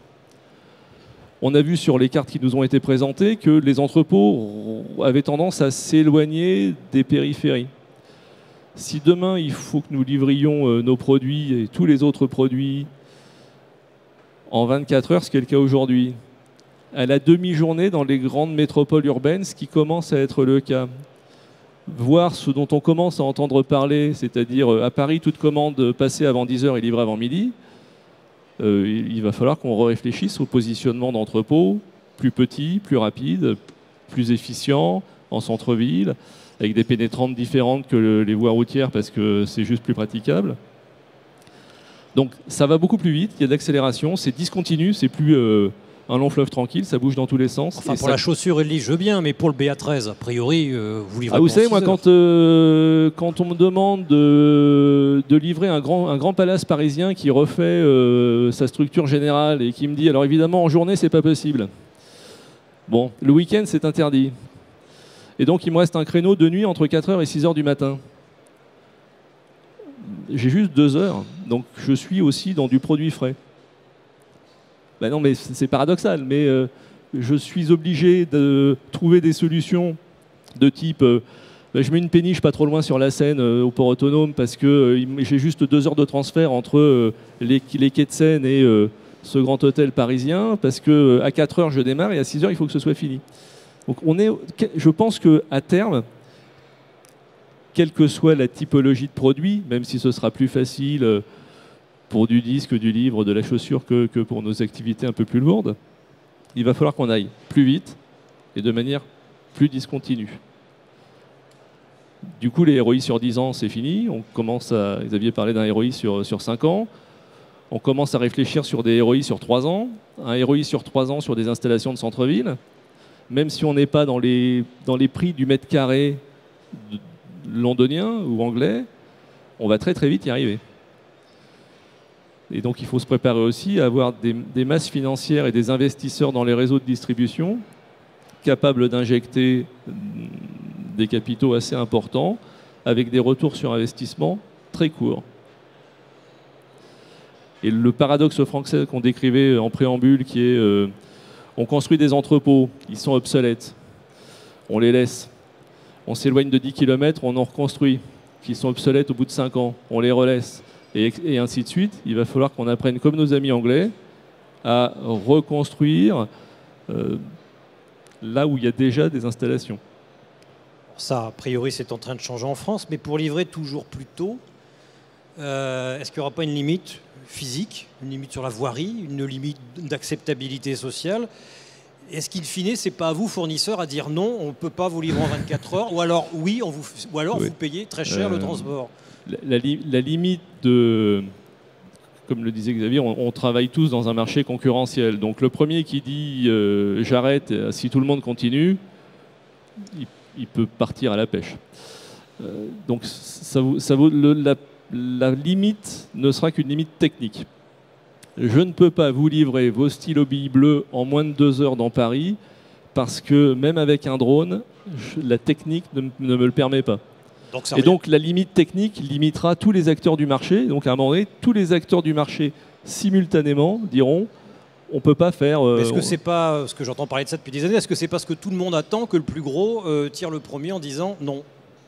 On a vu sur les cartes qui nous ont été présentées que les entrepôts avaient tendance à s'éloigner des périphéries. Si demain, il faut que nous livrions nos produits et tous les autres produits en vingt-quatre heures, ce qui est le cas aujourd'hui, à la demi-journée dans les grandes métropoles urbaines, ce qui commence à être le cas. Voir ce dont on commence à entendre parler, c'est-à-dire à Paris, toute commande passée avant dix heures est livrée avant midi, euh, il va falloir qu'on réfléchisse au positionnement d'entrepôts plus petits, plus rapides, plus efficients, en centre-ville, avec des pénétrantes différentes que le, les voies routières parce que c'est juste plus praticable. Donc ça va beaucoup plus vite, il y a de l'accélération, c'est discontinu, c'est plus euh, un long fleuve tranquille, ça bouge dans tous les sens. Enfin, et pour ça... la chaussure et le lit, je veux bien, mais pour le B A treize, a priori, euh, vous livrez Ah, vous pas en savez, six moi, heures. quand, euh, quand on me demande de, de livrer un grand, un grand palace parisien qui refait euh, sa structure générale et qui me dit, alors évidemment, en journée, c'est pas possible. Bon, le week-end, c'est interdit. Et donc, il me reste un créneau de nuit entre quatre heures et six heures du matin. J'ai juste deux heures, donc je suis aussi dans du produit frais. Ben non, mais c'est paradoxal, mais euh, je suis obligé de trouver des solutions de type euh, ben je mets une péniche pas trop loin sur la Seine euh, au port autonome parce que euh, j'ai juste deux heures de transfert entre euh, les, les quais de Seine et euh, ce grand hôtel parisien, parce que euh, à quatre heures je démarre et à six heures il faut que ce soit fini. Donc on est, je pense qu'à terme, quelle que soit la typologie de produit, même si ce sera plus facile euh, pour du disque, du livre, de la chaussure que, que pour nos activités un peu plus lourdes, il va falloir qu'on aille plus vite et de manière plus discontinue. Du coup, les R O I sur dix ans, c'est fini. On commence à, Xavier parlait d'un R O I sur, sur cinq ans. On commence à réfléchir sur des R O I sur trois ans. Un R O I sur trois ans sur des installations de centre-ville. Même si on n'est pas dans les, dans les prix du mètre carré londonien ou anglais, on va très très vite y arriver. Et donc il faut se préparer aussi à avoir des, des masses financières et des investisseurs dans les réseaux de distribution capables d'injecter des capitaux assez importants avec des retours sur investissement très courts. Et le paradoxe français qu'on décrivait en préambule, qui est euh, on construit des entrepôts, ils sont obsolètes, on les laisse. On s'éloigne de dix kilomètres, on en reconstruit, qui sont obsolètes au bout de cinq ans, on les relaisse. Et, et ainsi de suite, il va falloir qu'on apprenne, comme nos amis anglais, à reconstruire euh, là où il y a déjà des installations. Ça, a priori, c'est en train de changer en France, mais pour livrer toujours plus tôt, euh, est-ce qu'il n'y aura pas une limite physique, une limite sur la voirie, une limite d'acceptabilité sociale? Est-ce qu'in fine, ce n'est pas à vous, fournisseurs, à dire non, on ne peut pas vous livrer en vingt-quatre heures, ou alors oui, on vous, ou alors oui. vous payez très cher euh, le transport? La, la, la limite de, comme le disait Xavier, on, on travaille tous dans un marché concurrentiel. Donc le premier qui dit euh, j'arrête, si tout le monde continue, il, il peut partir à la pêche. Euh, donc ça, ça vaut, le, la, la limite ne sera qu'une limite technique. Je ne peux pas vous livrer vos stylos billes bleus en moins de deux heures dans Paris parce que même avec un drone, je, la technique ne, ne me le permet pas. Donc ça Et donc la limite technique limitera tous les acteurs du marché. Donc à un moment donné, tous les acteurs du marché simultanément diront on ne peut pas faire... Euh, est-ce que c'est pas, ce que j'entends parler de ça depuis des années, est-ce que c'est parce que tout le monde attend que le plus gros euh, tire le premier en disant non,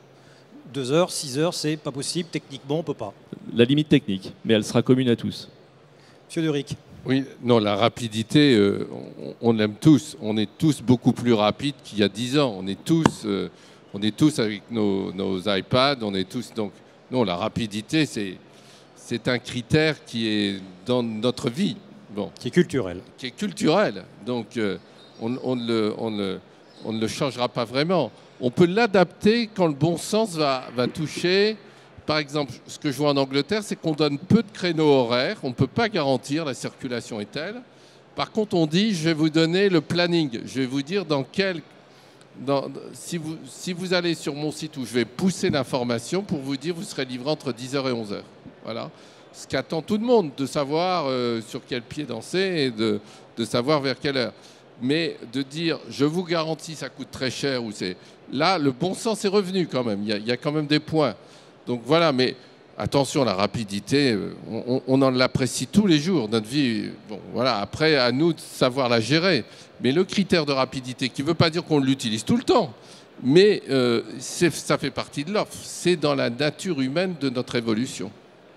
deux heures, six heures, c'est pas possible, techniquement on ne peut pas? La limite technique, mais elle sera commune à tous. Monsieur Duric. Oui, non, la rapidité, euh, on, on l'aime tous. On est tous beaucoup plus rapides qu'il y a dix ans. On est tous, euh, on est tous avec nos, nos iPads, on est tous... Donc, non, la rapidité, c'est, c'est un critère qui est dans notre vie. Bon. Qui est culturel. Qui est culturel. Donc, euh, on, on, le, on, le, on ne le changera pas vraiment. On peut l'adapter quand le bon sens va, va toucher... Par exemple, ce que je vois en Angleterre, c'est qu'on donne peu de créneaux horaires. On ne peut pas garantir la circulation est telle. Par contre, on dit, je vais vous donner le planning. Je vais vous dire dans quel... Dans, si, vous, si vous allez sur mon site où je vais pousser l'information pour vous dire, vous serez livré entre dix heures et onze heures. Voilà. Ce qu'attend tout le monde, de savoir euh, sur quel pied danser et de, de savoir vers quelle heure. Mais de dire, je vous garantis, ça coûte très cher. Ou c'est... Là, le bon sens est revenu quand même. Il y a, il y a quand même des points. Donc voilà, mais attention, la rapidité, on, on en l'apprécie tous les jours, notre vie. Bon, voilà, après, à nous de savoir la gérer. Mais le critère de rapidité, qui ne veut pas dire qu'on l'utilise tout le temps, mais euh, ça fait partie de l'offre. C'est dans la nature humaine de notre évolution.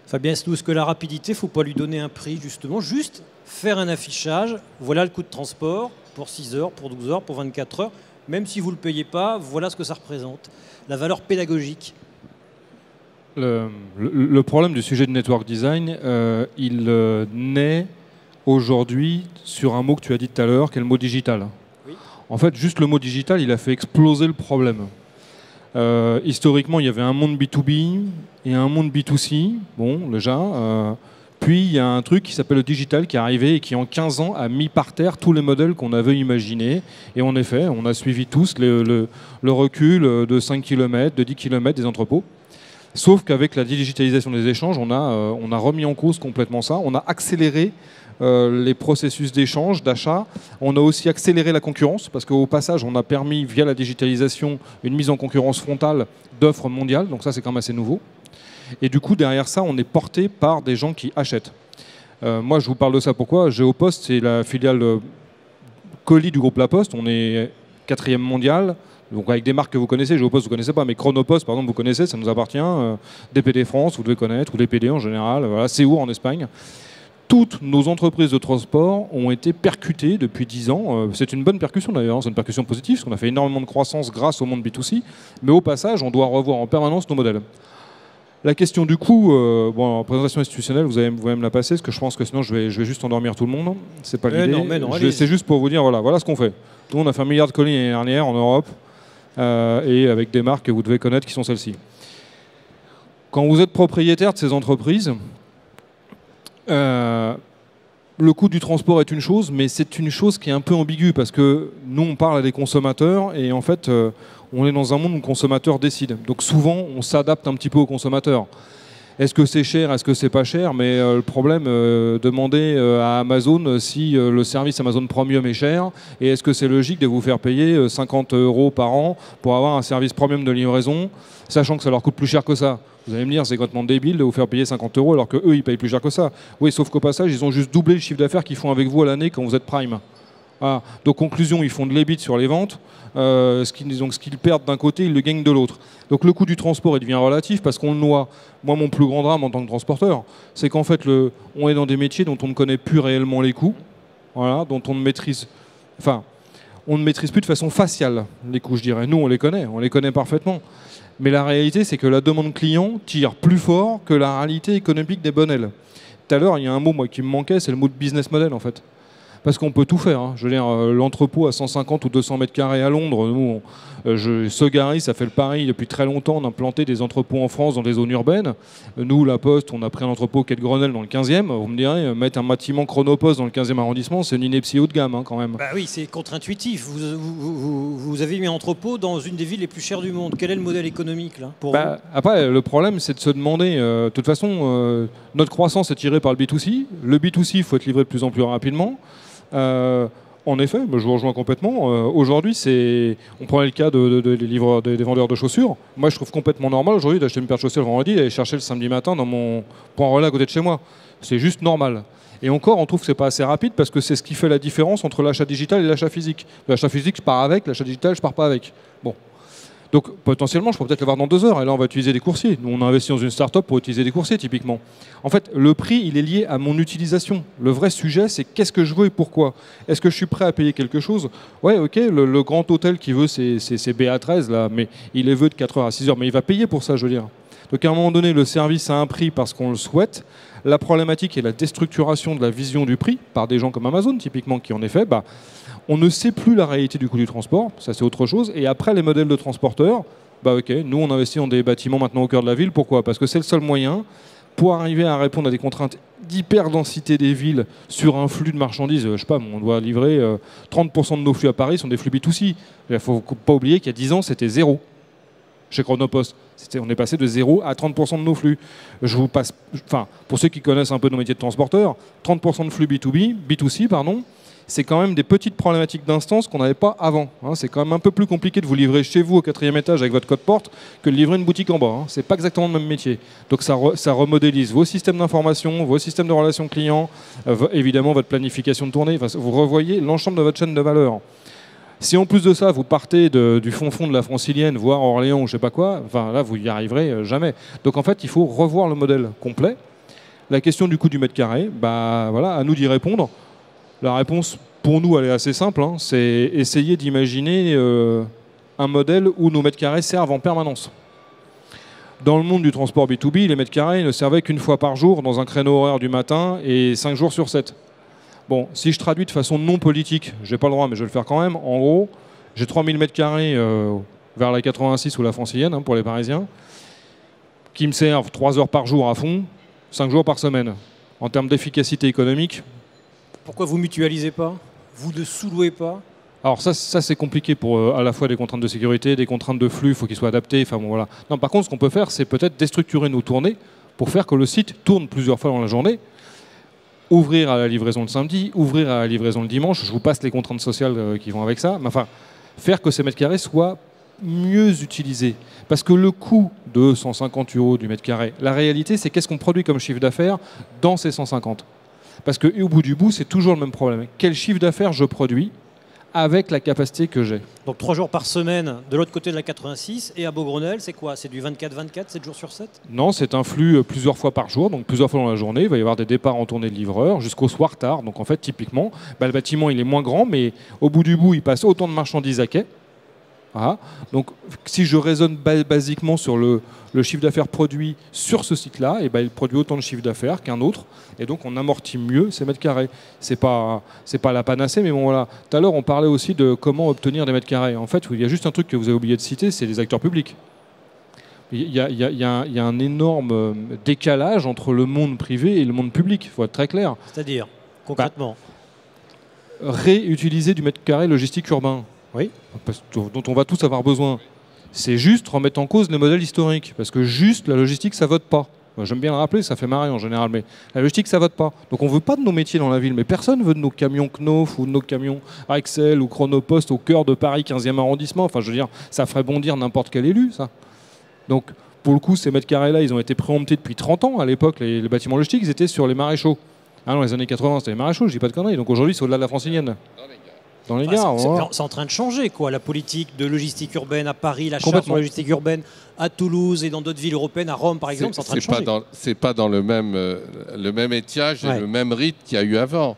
Fabien Snouz, que la rapidité, il ne faut pas lui donner un prix, justement, juste faire un affichage, voilà le coût de transport pour six heures, pour douze heures, pour vingt-quatre heures, même si vous ne le payez pas, voilà ce que ça représente. La valeur pédagogique. Le, le, le problème du sujet de network design, euh, il euh, naît aujourd'hui sur un mot que tu as dit tout à l'heure, qui est le mot digital. Oui. En fait, juste le mot digital, il a fait exploser le problème. Euh, historiquement, il y avait un monde B deux B et un monde B deux C, bon, déjà. Euh, puis, il y a un truc qui s'appelle le digital qui est arrivé et qui, en quinze ans, a mis par terre tous les modèles qu'on avait imaginés. Et en effet, on a suivi tous le, le, le recul de cinq kilomètres, de dix kilomètres des entrepôts. Sauf qu'avec la digitalisation des échanges, on a, euh, on a remis en cause complètement ça. On a accéléré euh, les processus d'échange, d'achat. On a aussi accéléré la concurrence, parce qu'au passage, on a permis, via la digitalisation, une mise en concurrence frontale d'offres mondiales. Donc ça, c'est quand même assez nouveau. Et du coup, derrière ça, on est porté par des gens qui achètent. Euh, moi, je vous parle de ça pourquoi Géopost, c'est la filiale euh, colis du groupe La Poste. On est quatrième mondial. Donc avec des marques que vous connaissez, Géopost vous ne connaissez pas, mais Chronopost par exemple vous connaissez, ça nous appartient, euh, D P D France vous devez connaître, ou D P D en général, voilà, Séour en Espagne. Toutes nos entreprises de transport ont été percutées depuis dix ans. Euh, c'est une bonne percussion d'ailleurs, c'est une percussion positive, parce qu'on a fait énormément de croissance grâce au monde B deux C, mais au passage on doit revoir en permanence nos modèles. La question du coût, euh, bon, en présentation institutionnelle, vous allez, vous allez me la passer, parce que je pense que sinon je vais, je vais juste endormir tout le monde. C'est pas l'idée. C'est juste pour vous dire, voilà, voilà ce qu'on fait. Nous on a fait un milliard de colis l'année dernière en Europe. Euh, et avec des marques que vous devez connaître qui sont celles-ci. Quand vous êtes propriétaire de ces entreprises, euh, le coût du transport est une chose, mais c'est une chose qui est un peu ambiguë parce que nous, on parle à des consommateurs et en fait, euh, on est dans un monde où le consommateur décide. Donc souvent, on s'adapte un petit peu au consommateur. Est-ce que c'est cher, est-ce que c'est pas cher? Mais euh, le problème, euh, demandez euh, à Amazon si euh, le service Amazon Premium est cher et est-ce que c'est logique de vous faire payer euh, cinquante euros par an pour avoir un service premium de livraison, sachant que ça leur coûte plus cher que ça. Vous allez me dire, c'est complètement débile de vous faire payer cinquante euros alors qu'eux, ils payent plus cher que ça. Oui, sauf qu'au passage, ils ont juste doublé le chiffre d'affaires qu'ils font avec vous à l'année quand vous êtes Prime. Ah, donc conclusion, ils font de l'ébit sur les ventes. Euh, ce qu'ils, donc ce qu'ils perdent d'un côté, ils le gagnent de l'autre. Donc le coût du transport, il devient relatif parce qu'on le noie. Moi, mon plus grand drame en tant que transporteur, c'est qu'en fait, le, on est dans des métiers dont on ne connaît plus réellement les coûts, voilà, dont on ne maîtrise, enfin, on ne maîtrise plus de façon faciale les coûts, je dirais. Nous, on les connaît, on les connaît parfaitement. Mais la réalité, c'est que la demande client tire plus fort que la réalité économique des bonnets. Tout à l'heure, il y a un mot moi, qui me manquait, c'est le mot de business model, en fait. Parce qu'on peut tout faire. Hein. Je veux dire, euh, l'entrepôt à cent cinquante ou deux cents mètres carrés à Londres, nous, on, euh, je, Sogari, ça fait le pari depuis très longtemps. On a planté des entrepôts en France dans des zones urbaines. Euh, nous, La Poste, on a pris un entrepôt quai de Grenelle dans le quinzième. Vous me direz, euh, mettre un bâtiment Chronopost dans le quinzième arrondissement, c'est une ineptie haut de gamme hein, quand même. Bah oui, c'est contre-intuitif. Vous, vous, vous, vous avez mis un entrepôt dans une des villes les plus chères du monde. Quel est le modèle économique là pour bah, vous Après, le problème, c'est de se demander. Euh, de toute façon, euh, notre croissance est tirée par le B deux C. Le B deux C, il faut être livré de plus en plus rapidement. Euh, en effet, je vous rejoins complètement. Euh, aujourd'hui, c'est, on prend le cas de, de, de, des, livreurs, des, des vendeurs de chaussures. Moi, je trouve complètement normal aujourd'hui d'acheter une paire de chaussures le vendredi et aller chercher le samedi matin dans mon point relais à côté de chez moi. C'est juste normal. Et encore, on trouve que c'est pas assez rapide parce que c'est ce qui fait la différence entre l'achat digital et l'achat physique. L'achat physique, je pars avec. L'achat digital, je pars pas avec. Bon. Donc potentiellement, je pourrais peut-être le voir dans deux heures. Et là, on va utiliser des coursiers. Nous, on a investi dans une start-up pour utiliser des coursiers, typiquement. En fait, le prix, il est lié à mon utilisation. Le vrai sujet, c'est qu'est-ce que je veux et pourquoi. Est-ce que je suis prêt à payer quelque chose? Ouais, ok, le, le grand hôtel qui veut, c'est, c'est, c'est B A treize, là, mais il les veut de quatre heures à six heures. Mais il va payer pour ça, je veux dire. Donc à un moment donné, le service a un prix parce qu'on le souhaite. La problématique est la déstructuration de la vision du prix par des gens comme Amazon, typiquement, qui en effet... Bah, on ne sait plus la réalité du coût du transport, ça c'est autre chose. Et après, les modèles de transporteurs, bah ok, nous on investit dans des bâtiments maintenant au cœur de la ville. Pourquoi? Parce que c'est le seul moyen pour arriver à répondre à des contraintes d'hyper-densité des villes sur un flux de marchandises. Je sais pas, on doit livrer euh, trente pour cent de nos flux à Paris sont des flux B deux C. Il ne faut pas oublier qu'il y a dix ans, c'était zéro. Chez Chronopost, c'était, on est passé de zéro à trente pour cent de nos flux. Je vous passe, enfin, pour ceux qui connaissent un peu nos métiers de transporteurs, trente pour cent de flux B deux B, B deux C, pardon. C'est quand même des petites problématiques d'instance qu'on n'avait pas avant. Hein. C'est quand même un peu plus compliqué de vous livrer chez vous au quatrième étage avec votre code porte que de livrer une boutique en bas. Hein. C'est pas exactement le même métier. Donc ça, re, ça remodélise vos systèmes d'information, vos systèmes de relations clients, euh, évidemment votre planification de tournée. Enfin, vous revoyez l'ensemble de votre chaîne de valeur. Si en plus de ça, vous partez de, du fond fond de la francilienne, voire Orléans ou je sais pas quoi, enfin là vous y arriverez jamais. Donc en fait, il faut revoir le modèle complet. La question du coût du mètre carré, bah, voilà, à nous d'y répondre. La réponse, pour nous, elle est assez simple. Hein, c'est essayer d'imaginer euh, un modèle où nos mètres carrés servent en permanence. Dans le monde du transport B deux B, les mètres carrés ne servaient qu'une fois par jour dans un créneau horaire du matin et cinq jours sur sept. Bon, si je traduis de façon non politique, je n'ai pas le droit, mais je vais le faire quand même. En gros, j'ai trois mille mètres carrés euh, vers la quatre-vingt-six ou la Francilienne, hein, pour les Parisiens, qui me servent trois heures par jour à fond, cinq jours par semaine. En termes d'efficacité économique. Pourquoi vous mutualisez pas? Vous ne sous-louez pas? Alors ça, ça c'est compliqué pour euh, à la fois des contraintes de sécurité, des contraintes de flux, il faut qu'ils soient adaptés. Enfin bon voilà. Non, par contre, ce qu'on peut faire, c'est peut-être déstructurer nos tournées pour faire que le site tourne plusieurs fois dans la journée. Ouvrir à la livraison le samedi, ouvrir à la livraison le dimanche. Je vous passe les contraintes sociales euh, qui vont avec ça. Mais enfin, faire que ces mètres carrés soient mieux utilisés. Parce que le coût de cent cinquante euros du mètre carré, la réalité, c'est qu'est-ce qu'on produit comme chiffre d'affaires dans ces cent cinquante. Parce qu'au bout du bout, c'est toujours le même problème. Quel chiffre d'affaires je produis avec la capacité que j'ai? Donc trois jours par semaine de l'autre côté de la quatre-vingt-six et à Beaugrenelle, c'est quoi? C'est du vingt-quatre vingt-quatre, sept jours sur sept? Non, c'est un flux plusieurs fois par jour, donc plusieurs fois dans la journée. Il va y avoir des départs en tournée de livreurs jusqu'au soir tard. Donc en fait, typiquement, bah, le bâtiment il est moins grand, mais au bout du bout, il passe autant de marchandises à quai. Voilà. Donc si je raisonne ba basiquement sur le, le chiffre d'affaires produit sur ce site-là, et ben, il produit autant de chiffre d'affaires qu'un autre, et donc on amortit mieux ces mètres carrés. C'est pas, c'est pas la panacée, mais bon voilà. Tout à l'heure, on parlait aussi de comment obtenir des mètres carrés. En fait, il y a juste un truc que vous avez oublié de citer, c'est les acteurs publics. Il y a, il y a, il y a, il y a un énorme décalage entre le monde privé et le monde public, il faut être très clair. C'est-à-dire, concrètement bah, réutiliser du mètre carré logistique urbain. Oui. Dont on va tous avoir besoin. C'est juste remettre en cause les modèles historiques. Parce que juste, la logistique, ça vote pas. J'aime bien le rappeler, ça fait marrer en général, mais la logistique, ça vote pas. Donc on veut pas de nos métiers dans la ville, mais personne veut de nos camions Knauf ou de nos camions Axel ou Chronopost au cœur de Paris, quinzième arrondissement. Enfin, je veux dire, ça ferait bondir n'importe quel élu, ça. Donc, pour le coup, ces mètres carrés-là, ils ont été préemptés depuis trente ans. À l'époque, les, les bâtiments logistiques, ils étaient sur les maréchaux. Ah non, les années quatre-vingts, c'était les maréchaux, je dis pas de conneries. Donc aujourd'hui, c'est au-delà de la Francilienne. Dans les gares, enfin, c'est en train de changer, quoi. La politique de logistique urbaine à Paris, la charte sur la logistique urbaine à Toulouse et dans d'autres villes européennes, à Rome par exemple, c'est en train de changer. C'est pas dans le même, euh, le même étiage et ouais. le même rythme qu'il y a eu avant.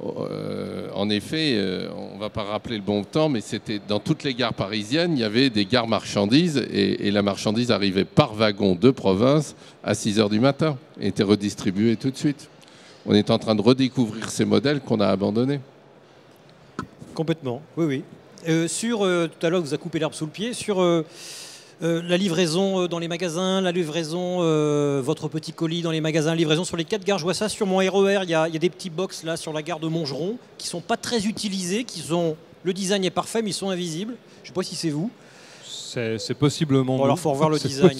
Euh, en effet, euh, on ne va pas rappeler le bon temps, mais c'était dans toutes les gares parisiennes, il y avait des gares marchandises et, et la marchandise arrivait par wagon de province à six heures du matin et était redistribuée tout de suite. On est en train de redécouvrir ces modèles qu'on a abandonnés. Complètement, oui, oui. Euh, sur, euh, tout à l'heure, vous a coupé l'herbe sous le pied, sur euh, euh, la livraison dans les magasins, la livraison, euh, votre petit colis dans les magasins, livraison sur les quatre gares. Je vois ça sur mon R E R, il y, y a des petits box là sur la gare de Montgeron qui ne sont pas très utilisés, qui sont, le design est parfait, mais ils sont invisibles. Je ne sais pas si c'est vous. C'est possiblement bon, alors il faut revoir le design.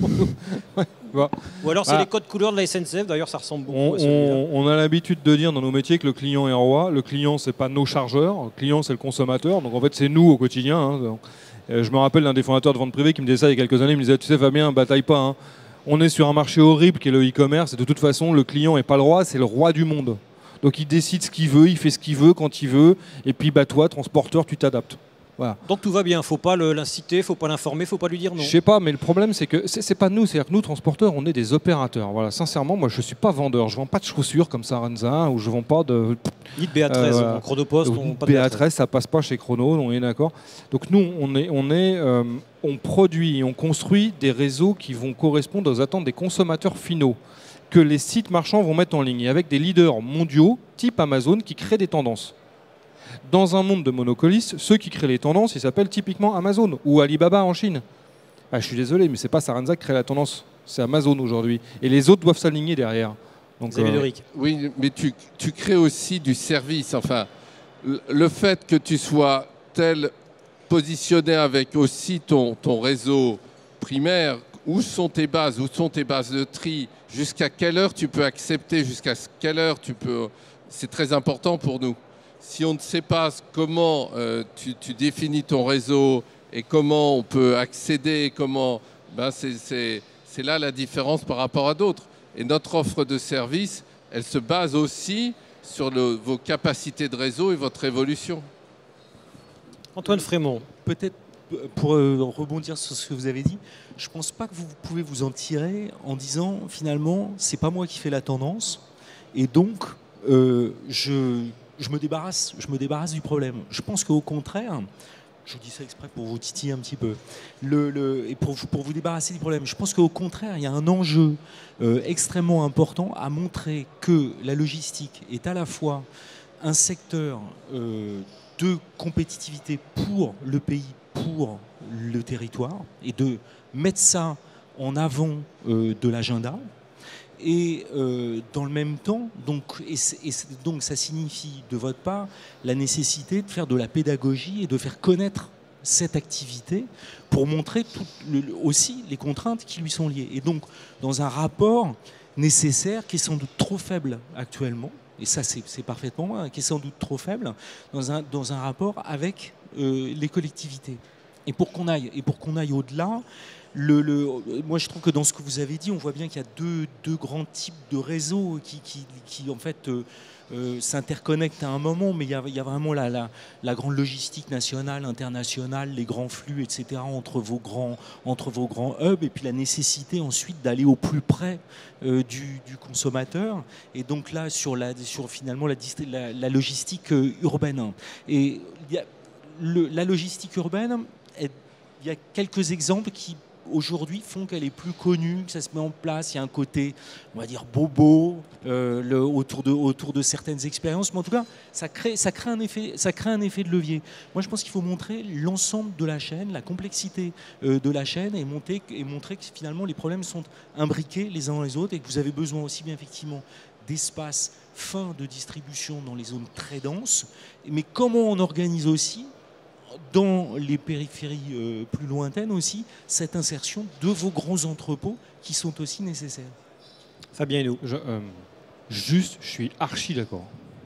Ouais, bah. Ou alors c'est ah. les codes couleurs de la S N C F, d'ailleurs ça ressemble beaucoup on, à celui-là. On a l'habitude de dire dans nos métiers que le client est roi. Le client, c'est pas nos chargeurs, le client, c'est le consommateur. Donc en fait, c'est nous au quotidien. Hein. Je me rappelle d'un des fondateurs de vente privée qui me disait ça il y a quelques années. Il me disait, tu sais Fabien, bataille pas. Hein. On est sur un marché horrible qui est le e-commerce. Et de toute façon, le client n'est pas le roi, c'est le roi du monde. Donc il décide ce qu'il veut, il fait ce qu'il veut quand il veut. Et puis bah, toi, transporteur, tu t'adaptes. Voilà. Donc tout va bien, faut pas l'inciter, faut pas l'informer, faut pas lui dire non. Je sais pas, mais le problème c'est que c'est pas nous, c'est-à-dire que nous transporteurs, on est des opérateurs. Voilà, sincèrement, moi je suis pas vendeur, je vends pas de chaussures comme Saranza ou je vends pas de. Ni de B A treize, euh, en Chronopost, on pas de B A treize, ça passe pas chez Chrono, on est d'accord. Donc nous, on est, on est, euh, on produit, on construit des réseaux qui vont correspondre aux attentes des consommateurs finaux que les sites marchands vont mettre en ligne et avec des leaders mondiaux type Amazon qui créent des tendances. Dans un monde de monocolistes, ceux qui créent les tendances, ils s'appellent typiquement Amazon ou Alibaba en Chine. Ah, je suis désolé, mais c'est pas Saranza qui crée la tendance, c'est Amazon aujourd'hui. Et les autres doivent s'aligner derrière. Donc, euh... Oui, mais tu, tu crées aussi du service. Enfin, le fait que tu sois tel positionné avec aussi ton, ton réseau primaire, où sont tes bases, où sont tes bases de tri, jusqu'à quelle heure tu peux accepter, jusqu'à quelle heure tu peux... C'est très important pour nous. Si on ne sait pas comment euh, tu, tu définis ton réseau et comment on peut accéder, comment, ben c'est là la différence par rapport à d'autres. Et notre offre de service, elle se base aussi sur le, vos capacités de réseau et votre évolution. Antoine Frémont. Peut-être pour euh, rebondir sur ce que vous avez dit, je ne pense pas que vous pouvez vous en tirer en disant finalement c'est pas moi qui fais la tendance et donc euh, je, je, me débarrasse, je me débarrasse du problème. Je pense qu'au contraire, je vous dis ça exprès pour vous titiller un petit peu, le, le, et pour, pour vous débarrasser du problème, je pense qu'au contraire il y a un enjeu euh, extrêmement important à montrer que la logistique est à la fois un secteur euh, de compétitivité pour le pays, pour le territoire, et de mettre ça en avant euh, de l'agenda. Et euh, dans le même temps, donc, et, et donc ça signifie de votre part la nécessité de faire de la pédagogie et de faire connaître cette activité pour montrer tout le, aussi les contraintes qui lui sont liées. Et donc dans un rapport nécessaire qui est sans doute trop faible actuellement, et ça c'est parfaitement moi, qui est sans doute trop faible, dans un, dans un rapport avec euh, les collectivités. Et pour qu'on aille, et pour qu'on aille au-delà, le, le, moi je trouve que dans ce que vous avez dit, on voit bien qu'il y a deux, deux grands types de réseaux qui, qui, qui en fait euh, euh, s'interconnectent à un moment, mais il y a, il y a vraiment la, la, la grande logistique nationale, internationale, les grands flux, et cetera entre vos grands, entre vos grands hubs, et puis la nécessité ensuite d'aller au plus près euh, du, du consommateur. Et donc là, sur, la, sur finalement la, la, la logistique euh, urbaine. Et il y a le, la logistique urbaine, elle, il y a quelques exemples qui aujourd'hui font qu'elle est plus connue, que ça se met en place. Il y a un côté, on va dire, bobo euh, le, autour, de, autour de certaines expériences. Mais en tout cas, ça crée, ça crée, un, effet, ça crée un effet de levier. Moi, je pense qu'il faut montrer l'ensemble de la chaîne, la complexité euh, de la chaîne et, monter, et montrer que finalement, les problèmes sont imbriqués les uns dans les autres et que vous avez besoin aussi bien effectivement d'espaces fins de distribution dans les zones très denses. Mais comment on organise aussi dans les périphéries euh, plus lointaines aussi, cette insertion de vos grands entrepôts qui sont aussi nécessaires. Fabien Hainaut. Je, euh, juste, je suis archi d'accord.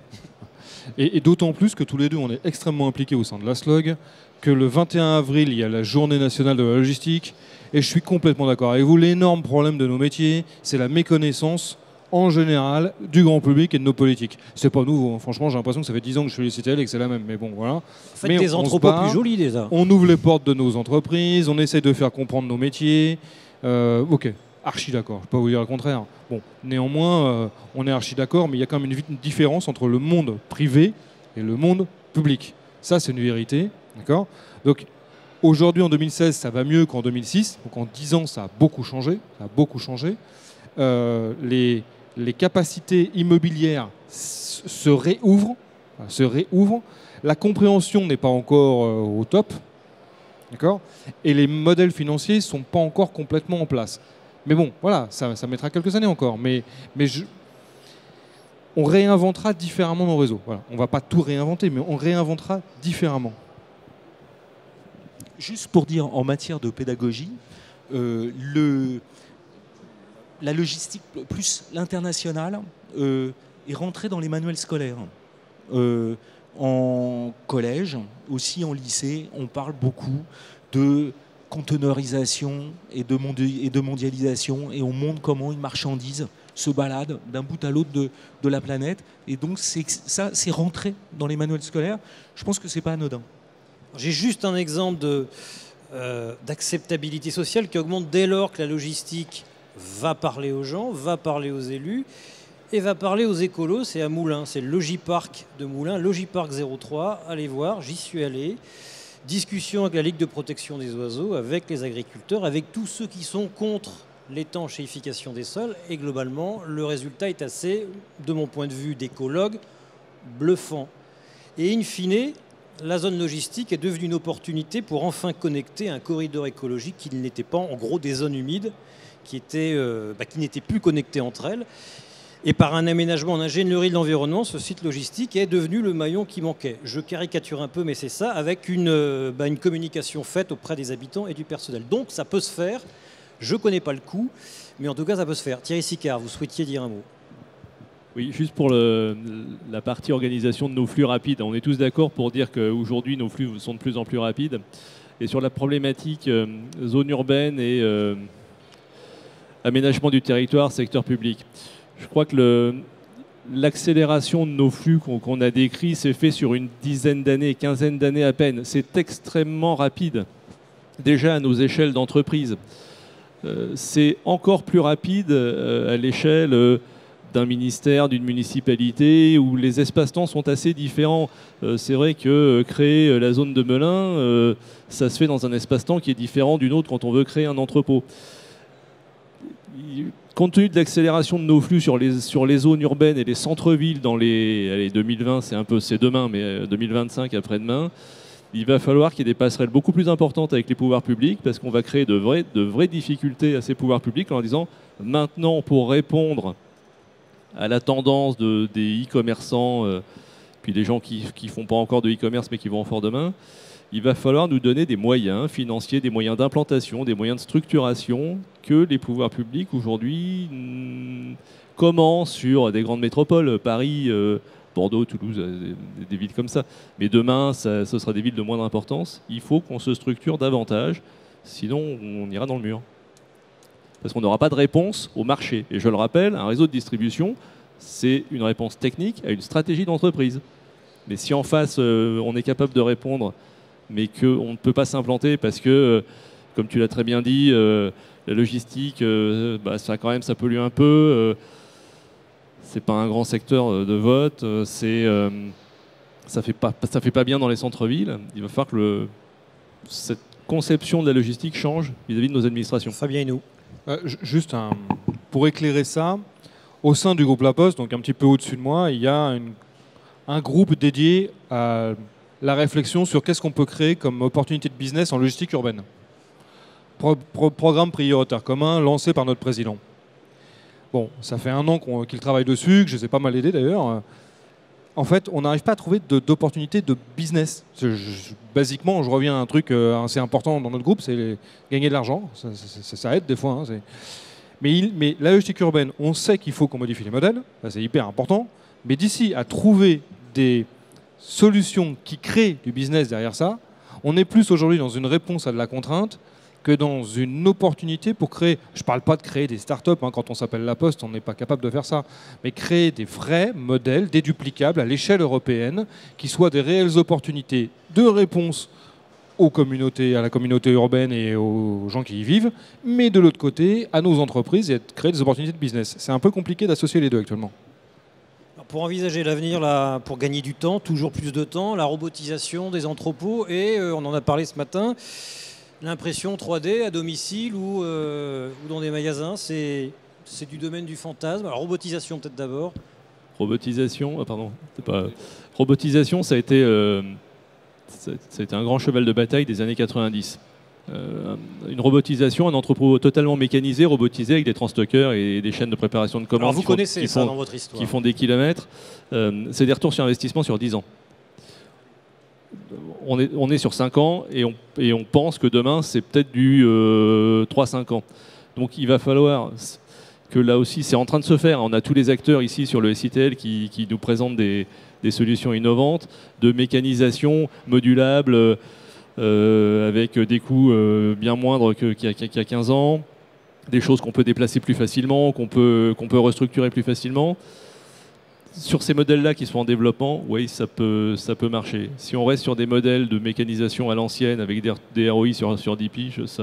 Et, et d'autant plus que tous les deux, on est extrêmement impliqués au sein de l'ASLOG, que le vingt et un avril, il y a la journée nationale de la logistique, et je suis complètement d'accord avec vous. L'énorme problème de nos métiers, c'est la méconnaissance en général du grand public et de nos politiques. C'est pas nouveau, hein. Franchement, j'ai l'impression que ça fait dix ans que je suis les C T L et que c'est la même, mais bon, voilà. Faites des entrepôts plus jolis déjà. On ouvre les portes de nos entreprises, on essaye de faire comprendre nos métiers. Euh, ok, archi d'accord, je ne vais pas vous dire le contraire. Bon, néanmoins, euh, on est archi d'accord, mais il y a quand même une, une différence entre le monde privé et le monde public. Ça, c'est une vérité, d'accord ? Donc, aujourd'hui, en deux mille seize, ça va mieux qu'en deux mille six. Donc, en dix ans, ça a beaucoup changé. Ça a beaucoup changé. Euh, les les capacités immobilières se réouvrent, se réouvrent. La compréhension n'est pas encore euh, au top, d'accord ? Et les modèles financiers ne sont pas encore complètement en place. Mais bon, voilà, ça, ça mettra quelques années encore. Mais, mais je, on réinventera différemment nos réseaux. Voilà. On ne va pas tout réinventer, mais on réinventera différemment. Juste pour dire, en matière de pédagogie, euh, le... la logistique plus l'international euh, est rentrée dans les manuels scolaires. Euh, en collège, aussi en lycée, on parle beaucoup de conteneurisation et de, mondi- et de mondialisation et on montre comment une marchandise se balade d'un bout à l'autre de, de la planète. Et donc c'est, ça, c'est rentré dans les manuels scolaires. Je pense que c'est pas anodin. J'ai juste un exemple de, euh, d'acceptabilité sociale qui augmente dès lors que la logistique va parler aux gens, va parler aux élus et va parler aux écolos. C'est à Moulins, c'est le Logipark de Moulins, Logipark zéro trois, allez voir, j'y suis allé. Discussion avec la Ligue de protection des oiseaux, avec les agriculteurs, avec tous ceux qui sont contre l'étanchéification des sols et globalement le résultat est assez, de mon point de vue d'écologue, bluffant. Et in fine, la zone logistique est devenue une opportunité pour enfin connecter un corridor écologique qui n'était pas en gros des zones humides, qui, étaient, euh, bah, qui n'étaient plus connectées entre elles. Et par un aménagement en ingénierie de l'environnement, ce site logistique est devenu le maillon qui manquait. Je caricature un peu, mais c'est ça, avec une, euh, bah, une communication faite auprès des habitants et du personnel. Donc ça peut se faire. Je ne connais pas le coût, mais en tout cas ça peut se faire. Thierry Sicard, vous souhaitiez dire un mot ? Oui, juste pour le, la partie organisation de nos flux rapides. On est tous d'accord pour dire qu'aujourd'hui nos flux sont de plus en plus rapides. Et sur la problématique euh, zone urbaine et euh, aménagement du territoire, secteur public. Je crois que le, l'accélération de nos flux qu'on, qu'on a décrit s'est fait sur une dizaine d'années, quinzaine d'années à peine. C'est extrêmement rapide. déjà à nos échelles d'entreprise. Euh, c'est encore plus rapide euh, à l'échelle euh, d'un ministère, d'une municipalité, où les espaces-temps sont assez différents. Euh, c'est vrai que euh, créer euh, la zone de Melun, euh, ça se fait dans un espace-temps qui est différent d'une autre quand on veut créer un entrepôt. Compte tenu de l'accélération de nos flux sur les, sur les zones urbaines et les centres-villes dans les allez, deux mille vingt, c'est un peu c'est demain, mais deux mille vingt-cinq après-demain, il va falloir qu'il y ait des passerelles beaucoup plus importantes avec les pouvoirs publics, parce qu'on va créer de vraies, de vraies difficultés à ces pouvoirs publics en leur disant maintenant, pour répondre à la tendance de, des e-commerçants, euh, puis des gens qui ne font pas encore de e-commerce mais qui vont en faire demain, il va falloir nous donner des moyens financiers, des moyens d'implantation, des moyens de structuration que les pouvoirs publics aujourd'hui mm, commencent sur des grandes métropoles, Paris, euh, Bordeaux, Toulouse, euh, des, des villes comme ça. Mais demain, ça, ce sera des villes de moindre importance. Il faut qu'on se structure davantage, sinon on ira dans le mur. Parce qu'on n'aura pas de réponse au marché. Et je le rappelle, un réseau de distribution, c'est une réponse technique à une stratégie d'entreprise. Mais si en face, euh, on est capable de répondre, mais qu'on ne peut pas s'implanter parce que, euh, comme tu l'as très bien dit, euh, la logistique, euh, bah, ça, quand même, ça pollue un peu. Euh, c'est pas un grand secteur de vote. Euh, c'est, euh, ça fait pas, ça fait pas bien dans les centres-villes. Il va falloir que le, cette conception de la logistique change vis-à-vis de nos administrations. Fabien et nous. Euh, juste un, pour éclairer ça, au sein du groupe La Poste, donc un petit peu au-dessus de moi, il y a une, un groupe dédié à la réflexion sur qu'est-ce qu'on peut créer comme opportunité de business en logistique urbaine. Pro, pro, programme prioritaire commun lancé par notre président. Bon, ça fait un an qu'on, qu'il travaille dessus, que je les ai pas mal aidés d'ailleurs. En fait, on n'arrive pas à trouver de, d'opportunités de business. Je, je, basiquement, je reviens à un truc assez important dans notre groupe, c'est les, gagner de l'argent. Ça, ça, ça aide des fois. Hein, c'est... Mais, il, mais la logistique urbaine, on sait qu'il faut qu'on modifie les modèles. Ça, c'est hyper important. Mais d'ici à trouver des solutions qui créent du business derrière ça, on est plus aujourd'hui dans une réponse à de la contrainte que dans une opportunité pour créer, je ne parle pas de créer des startups, hein, quand on s'appelle La Poste, on n'est pas capable de faire ça, mais créer des vrais modèles déduplicables à l'échelle européenne qui soient des réelles opportunités de réponse aux communautés, à la communauté urbaine et aux gens qui y vivent, mais de l'autre côté, à nos entreprises et de créer des opportunités de business. C'est un peu compliqué d'associer les deux actuellement. Pour envisager l'avenir, là, pour gagner du temps, toujours plus de temps, la robotisation des entrepôts et, euh, on en a parlé ce matin, l'impression trois D à domicile ou, euh, ou dans des magasins, c'est, c'est du domaine du fantasme. Alors, robotisation peut-être d'abord. Robotisation, ah pardon, c'est pas... Robotisation, ça a été, euh, ça, ça a été un grand cheval de bataille des années quatre-vingt-dix. Euh, une robotisation, un entrepôt totalement mécanisé, robotisé avec des transstockers et des chaînes de préparation de commandes. Alors vous qui connaissez font, qui ça font, dans votre histoire. Qui font des kilomètres. Euh, c'est des retours sur investissement sur dix ans. On est, on est sur cinq ans et on, et on pense que demain, c'est peut-être du euh, trois à cinq ans. Donc il va falloir que là aussi, c'est en train de se faire. On a tous les acteurs ici sur le S I T L qui, qui nous présentent des, des solutions innovantes de mécanisation modulable, Euh, avec des coûts euh, bien moindres que, qu'il, y a, qu'il y a quinze ans, des choses qu'on peut déplacer plus facilement, qu'on peut, qu'on peut restructurer plus facilement. Sur ces modèles-là qui sont en développement, oui, ça peut, ça peut marcher. Si on reste sur des modèles de mécanisation à l'ancienne avec des, des R O I sur, sur dix piges, ça,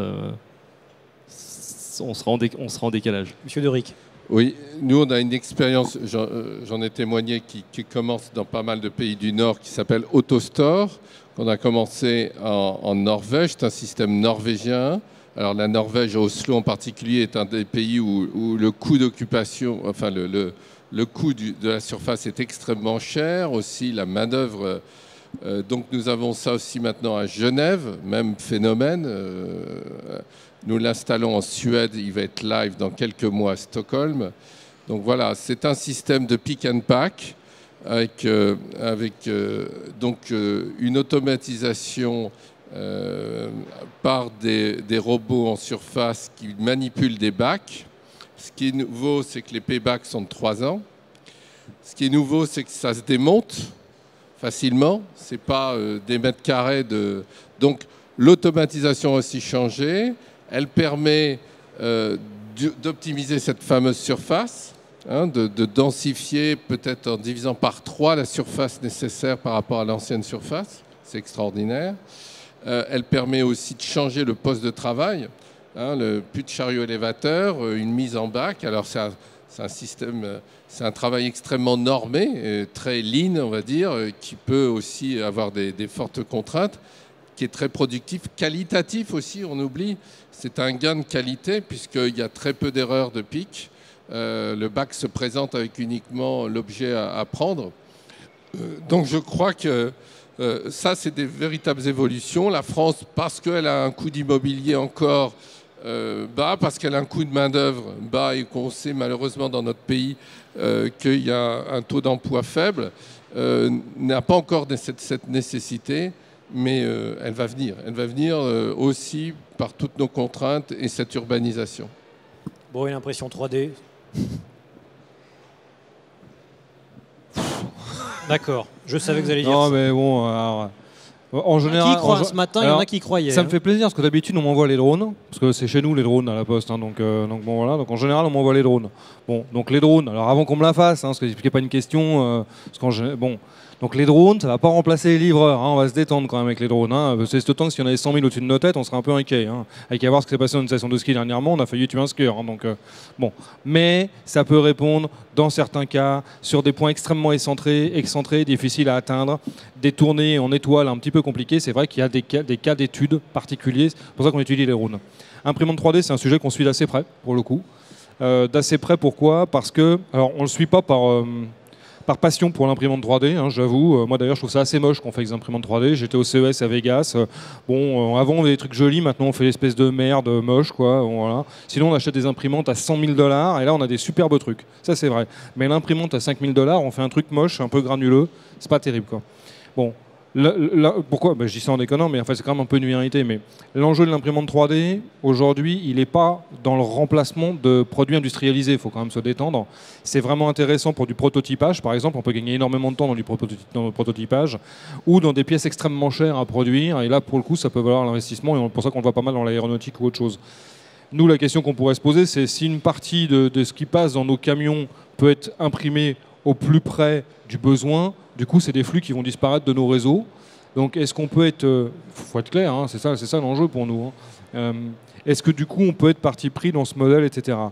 on, sera en dé, on sera en décalage. Monsieur Deric. Oui, nous on a une expérience, j'en, j'en ai témoigné, qui, qui commence dans pas mal de pays du Nord, qui s'appelle AutoStore, qu'on a commencé en, en Norvège. C'est un système norvégien. Alors la Norvège, Oslo en particulier, est un des pays où, où le coût d'occupation, enfin le, le, le coût du, de la surface est extrêmement cher, aussi la main-d'œuvre. Euh, donc nous avons ça aussi maintenant à Genève, même phénomène. Euh, nous l'installons en Suède, il va être live dans quelques mois à Stockholm. Donc voilà, c'est un système de pick and pack avec, euh, avec euh, donc, euh, une automatisation euh, par des, des robots en surface qui manipulent des bacs. Ce qui est nouveau, c'est que les paybacks sont de trois ans. Ce qui est nouveau, c'est que ça se démonte facilement. Ce n'est pas euh, des mètres carrés de... Donc l'automatisation a aussi changé. Elle permet euh, d'optimiser cette fameuse surface. Hein, de, de densifier peut-être en divisant par trois la surface nécessaire par rapport à l'ancienne surface. C'est extraordinaire. Euh, elle permet aussi de changer le poste de travail. Hein, le, plus de chariot élévateur, une mise en bac. Alors c'est un, c'est un système, c'est un travail extrêmement normé, très lean, on va dire, qui peut aussi avoir des, des fortes contraintes, qui est très productif, qualitatif aussi, on oublie. C'est un gain de qualité puisqu'il y a très peu d'erreurs de pic. Euh, le bac se présente avec uniquement l'objet à, à prendre. Euh, donc je crois que euh, ça, c'est des véritables évolutions. La France, parce qu'elle a un coût d'immobilier encore euh, bas, parce qu'elle a un coût de main-d'œuvre bas et qu'on sait malheureusement dans notre pays euh, qu'il y a un taux d'emploi faible, euh, n'a pas encore cette, cette nécessité. Mais euh, elle va venir. Elle va venir euh, aussi par toutes nos contraintes et cette urbanisation. Bon, une impression trois D. D'accord, je savais que vous alliez dire non, ça. mais bon, alors, en général... Qui y croit en, ce matin, alors, il y en a qui y croyaient. Ça hein. me fait plaisir, parce que d'habitude, on m'envoie les drones, parce que c'est chez nous, les drones, à la poste. Hein, donc, euh, donc, bon, voilà. Donc, en général, on m'envoie les drones. Bon, donc les drones, alors avant qu'on me la fasse, hein, parce que c'est pas une question... Euh, parce qu'en gé- bon... Donc les drones, ça ne va pas remplacer les livreurs, hein, on va se détendre quand même avec les drones. Hein. C'est ce temps que s'il y en avait cent mille au-dessus de nos têtes, on serait un peu inquiet. Hein. Avec à voir ce qui s'est passé dans une station de ski dernièrement, on a failli tuer un skieur. Hein, donc, euh, bon. Mais ça peut répondre, dans certains cas, sur des points extrêmement excentrés, excentrés, difficiles à atteindre, des tournées en étoile un petit peu compliquées. C'est vrai qu'il y a des cas, des cas d'études particuliers, c'est pour ça qu'on étudie les drones. Imprimante trois D, c'est un sujet qu'on suit d'assez près, pour le coup. Euh, d'assez près, pourquoi ? Parce que, alors on ne le suit pas par... Euh, par passion pour l'imprimante trois D, hein, j'avoue. Euh, moi d'ailleurs, je trouve ça assez moche qu'on fait des imprimantes trois D. J'étais au C E S à Vegas. Euh, bon, euh, avant on avait des trucs jolis, maintenant on fait l'espèce de merde moche, quoi. Bon, voilà. Sinon on achète des imprimantes à cent mille dollars et là on a des superbes trucs. Ça c'est vrai. Mais l'imprimante à cinq mille dollars, on fait un truc moche, un peu granuleux. C'est pas terrible, quoi. Bon. Là, là, pourquoi ben, je dis ça en déconnant, mais en fait, c'est quand même un peu une vérité. Mais l'enjeu de l'imprimante trois D, aujourd'hui, il n'est pas dans le remplacement de produits industrialisés. Il faut quand même se détendre. C'est vraiment intéressant pour du prototypage, par exemple. On peut gagner énormément de temps dans, du prototy- dans le prototypage ou dans des pièces extrêmement chères à produire. Et là, pour le coup, ça peut valoir l'investissement. Et c'est pour ça qu'on le voit pas mal dans l'aéronautique ou autre chose. Nous, la question qu'on pourrait se poser, c'est si une partie de, de ce qui passe dans nos camions peut être imprimée au plus près du besoin. Du coup, c'est des flux qui vont disparaître de nos réseaux. Donc, est-ce qu'on peut être... Il euh, faut être clair, hein, c'est ça, c'est ça l'enjeu pour nous. Hein. Euh, est-ce que du coup, on peut être parti pris dans ce modèle, et cetera.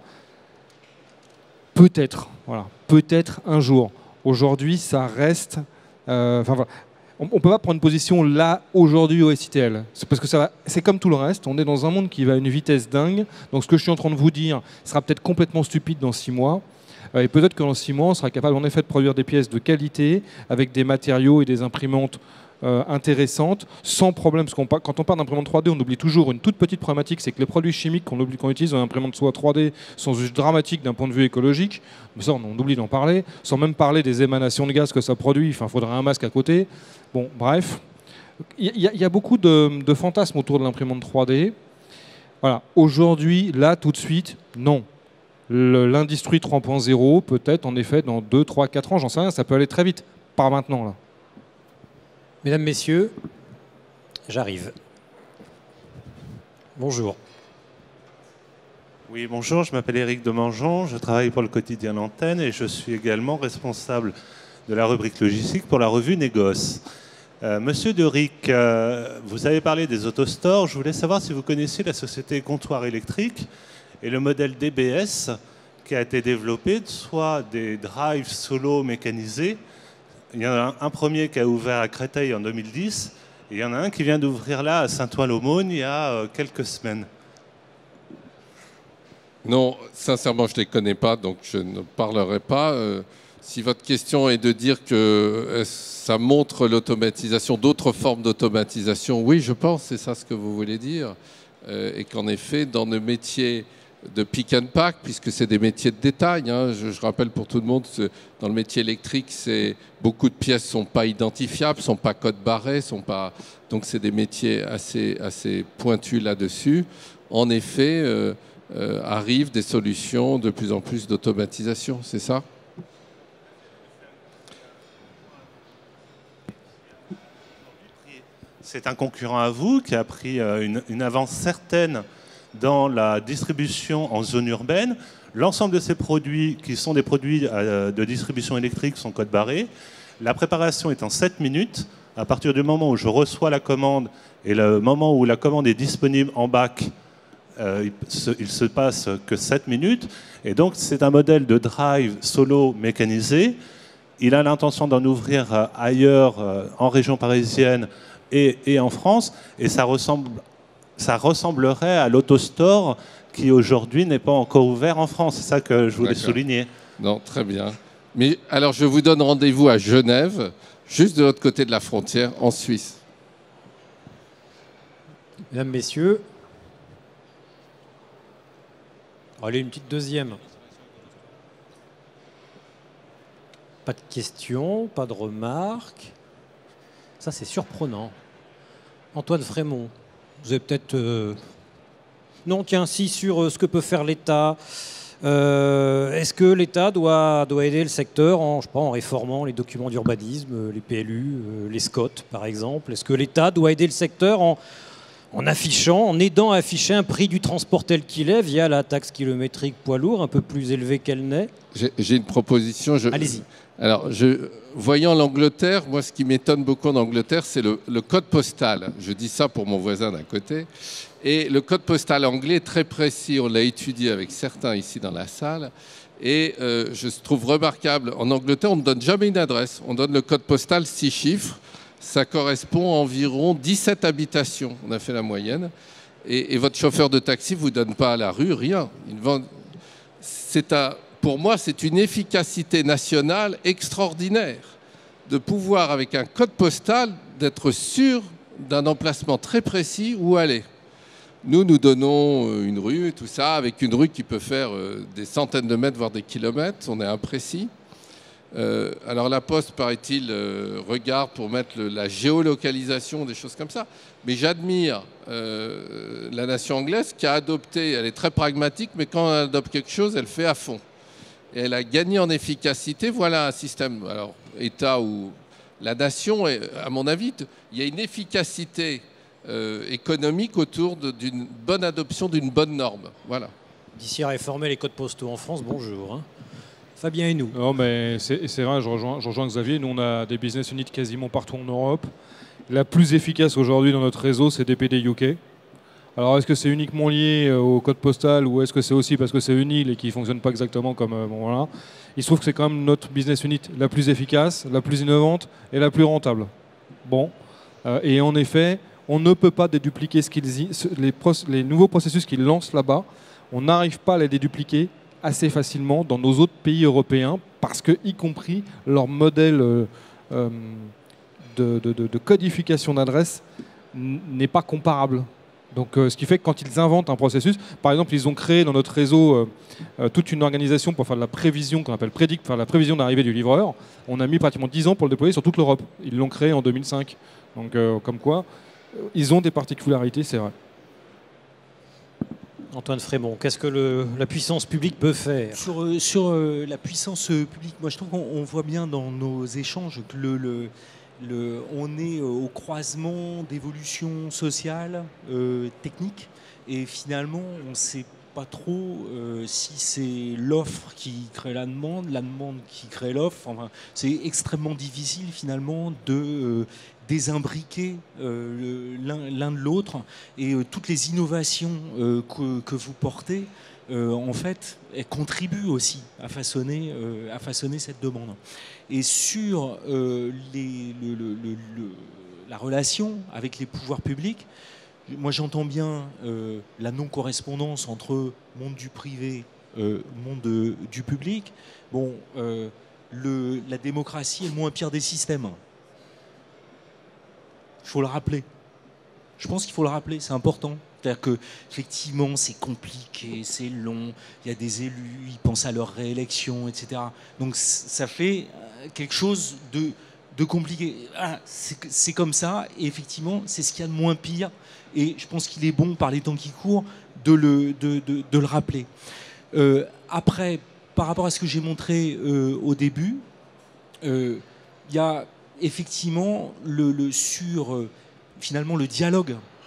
Peut-être, voilà. Peut-être un jour. Aujourd'hui, ça reste... Euh, voilà. On ne peut pas prendre une position là, aujourd'hui, au S I T L. C'est parce que ça va, c'est comme tout le reste. On est dans un monde qui va à une vitesse dingue. Donc, ce que je suis en train de vous dire sera peut-être complètement stupide dans six mois. Et peut-être que dans six mois, on sera capable en effet de produire des pièces de qualité avec des matériaux et des imprimantes euh, intéressantes, sans problème. Parce qu'on, quand on parle d'imprimante trois D, on oublie toujours une toute petite problématique, c'est que les produits chimiques qu'on, oublie, qu'on utilise dans l'imprimante soit trois D sont juste dramatiques d'un point de vue écologique. Mais ça, on, on oublie d'en parler. Sans même parler des émanations de gaz que ça produit. Enfin, il faudrait un masque à côté. Bon, bref. Il y, y, y a beaucoup de, de fantasmes autour de l'imprimante trois D. Voilà. Aujourd'hui, là, tout de suite, non. Le, l'industrie trois point zéro, peut-être, en effet, dans deux, trois, quatre ans, j'en sais rien, ça peut aller très vite. Pas maintenant, là. Mesdames, Messieurs, j'arrive. Bonjour. Oui, bonjour, je m'appelle Éric Demangeon, je travaille pour le quotidien Antenne et je suis également responsable de la rubrique logistique pour la revue Négoce. Euh, Monsieur Deric, euh, vous avez parlé des autostores, je voulais savoir si vous connaissiez la société Comptoir Électrique et le modèle D B S qui a été développé, soit des drives solo mécanisés. Il y en a un, un premier qui a ouvert à Créteil en deux mille dix, et il y en a un qui vient d'ouvrir là à Saint-Ouen-l'Aumône il y a euh, quelques semaines. Non, sincèrement, je ne les connais pas, donc je ne parlerai pas. Euh, si votre question est de dire que euh, ça montre l'automatisation, d'autres formes d'automatisation, oui, je pense, c'est ça ce que vous voulez dire. Euh, et qu'en effet, dans nos métiers de pick and pack, puisque c'est des métiers de détail. Hein. Je, je rappelle pour tout le monde, dans le métier électrique, c'est, beaucoup de pièces ne sont pas identifiables, ne sont pas code barré, sont pas, donc c'est des métiers assez, assez pointus là-dessus. En effet, euh, euh, arrivent des solutions de plus en plus d'automatisation, c'est ça ? C'est un concurrent à vous qui a pris une, une avance certaine dans la distribution en zone urbaine. L'ensemble de ces produits, qui sont des produits de distribution électrique, sont code barrés. La préparation est en sept minutes. À partir du moment où je reçois la commande et le moment où la commande est disponible en bac, euh, il, se, il se passe que sept minutes. Et donc, c'est un modèle de drive solo mécanisé. Il a l'intention d'en ouvrir euh, ailleurs, euh, en région parisienne et, et en France. Et ça, ressemble, ça ressemblerait à l'autostore qui, aujourd'hui, n'est pas encore ouvert en France. C'est ça que je voulais souligner. Non, très bien. Mais alors, je vous donne rendez-vous à Genève, juste de l'autre côté de la frontière, en Suisse. Mesdames, Messieurs. Allez, une petite deuxième. Pas de questions, pas de remarques. Ça, c'est surprenant. Antoine Frémont, vous avez peut-être... Euh... Non, tiens, si, sur euh, ce que peut faire l'État. Euh, Est-ce que l'État doit, doit aider le secteur en, je sais pas, en réformant les documents d'urbanisme, les P L U, euh, les SCOT, par exemple? Est-ce que l'État doit aider le secteur en, en affichant, en aidant à afficher un prix du transport tel qu'il est via la taxe kilométrique poids lourd, un peu plus élevée qu'elle n'est? J'ai une proposition. Je... Allez-y. Alors, je, voyant l'Angleterre, moi, ce qui m'étonne beaucoup en Angleterre, c'est le, le code postal. Je dis ça pour mon voisin d'à côté. Et le code postal anglais est très précis. On l'a étudié avec certains ici dans la salle. Et euh, je trouve remarquable, en Angleterre, on ne donne jamais une adresse. On donne le code postal six chiffres. Ça correspond à environ dix-sept habitations. On a fait la moyenne. Et, et votre chauffeur de taxi ne vous donne pas à la rue, rien. C'est à... Pour moi, c'est une efficacité nationale extraordinaire de pouvoir, avec un code postal, d'être sûr d'un emplacement très précis où aller. Nous, nous donnons une rue, tout ça, avec une rue qui peut faire des centaines de mètres, voire des kilomètres. On est imprécis. Euh, alors la Poste, paraît-il, euh, regarde pour mettre le, la géolocalisation, des choses comme ça. Mais j'admire euh, la nation anglaise qui a adopté, elle est très pragmatique, mais quand elle adopte quelque chose, elle fait à fond. Et elle a gagné en efficacité. Voilà un système, alors État ou la nation, à mon avis, il y a une efficacité euh, économique autour d'une bonne adoption d'une bonne norme. Voilà. D'ici à réformer les codes postaux en France, bonjour. Hein. Fabien et nous. Non, mais c'est vrai, je rejoins, je rejoins Xavier. Nous, on a des business units quasiment partout en Europe. La plus efficace aujourd'hui dans notre réseau, c'est D P D U K. Alors, est-ce que c'est uniquement lié au code postal ou est-ce que c'est aussi parce que c'est une île et qui ne fonctionne pas exactement comme... Euh, bon, voilà. Il se trouve que c'est quand même notre business unit la plus efficace, la plus innovante et la plus rentable. Bon. Euh, et en effet, on ne peut pas dédupliquer ce qu'ils y, les, les nouveaux processus qu'ils lancent là-bas. On n'arrive pas à les dédupliquer assez facilement dans nos autres pays européens parce que, y compris, leur modèle euh, euh, de, de, de, de codification d'adresse n'est pas comparable. Donc, euh, ce qui fait que quand ils inventent un processus, par exemple, ils ont créé dans notre réseau euh, euh, toute une organisation pour faire de la prévision, qu'on appelle Predict, pour faire la prévision d'arrivée du livreur. On a mis pratiquement dix ans pour le déployer sur toute l'Europe. Ils l'ont créé en deux mille cinq. Donc, euh, comme quoi, ils ont des particularités, c'est vrai. Antoine Frémont, qu'est-ce que le, la puissance publique peut faire? Sur, euh, sur euh, la puissance publique, moi je trouve qu'on voit bien dans nos échanges que le... le Le, on est au croisement d'évolutions sociales, euh, techniques, et finalement, on ne sait pas trop euh, si c'est l'offre qui crée la demande, la demande qui crée l'offre. Enfin, c'est extrêmement difficile finalement de euh, désimbriquer euh, l'un de l'autre, et euh, toutes les innovations euh, que, que vous portez, euh, en fait, elles contribuent aussi à façonner, euh, à façonner cette demande. Et sur euh, les, le, le, le, le, la relation avec les pouvoirs publics, moi j'entends bien euh, la non-correspondance entre monde du privé, euh, monde de, du public. Bon, euh, le, la démocratie est le moins pire des systèmes. Il faut le rappeler. Je pense qu'il faut le rappeler, c'est important. C'est-à-dire qu'effectivement, c'est compliqué, c'est long, il y a des élus, ils pensent à leur réélection, et cetera. Donc ça fait quelque chose de, de compliqué. Ah, c'est comme ça, et effectivement, c'est ce qu'il y a de moins pire. Et je pense qu'il est bon, par les temps qui courent, de le, de, de, de le rappeler. Euh, après, par rapport à ce que j'ai montré euh, au début, euh, il y a effectivement le, le sur, euh, finalement, le dialogue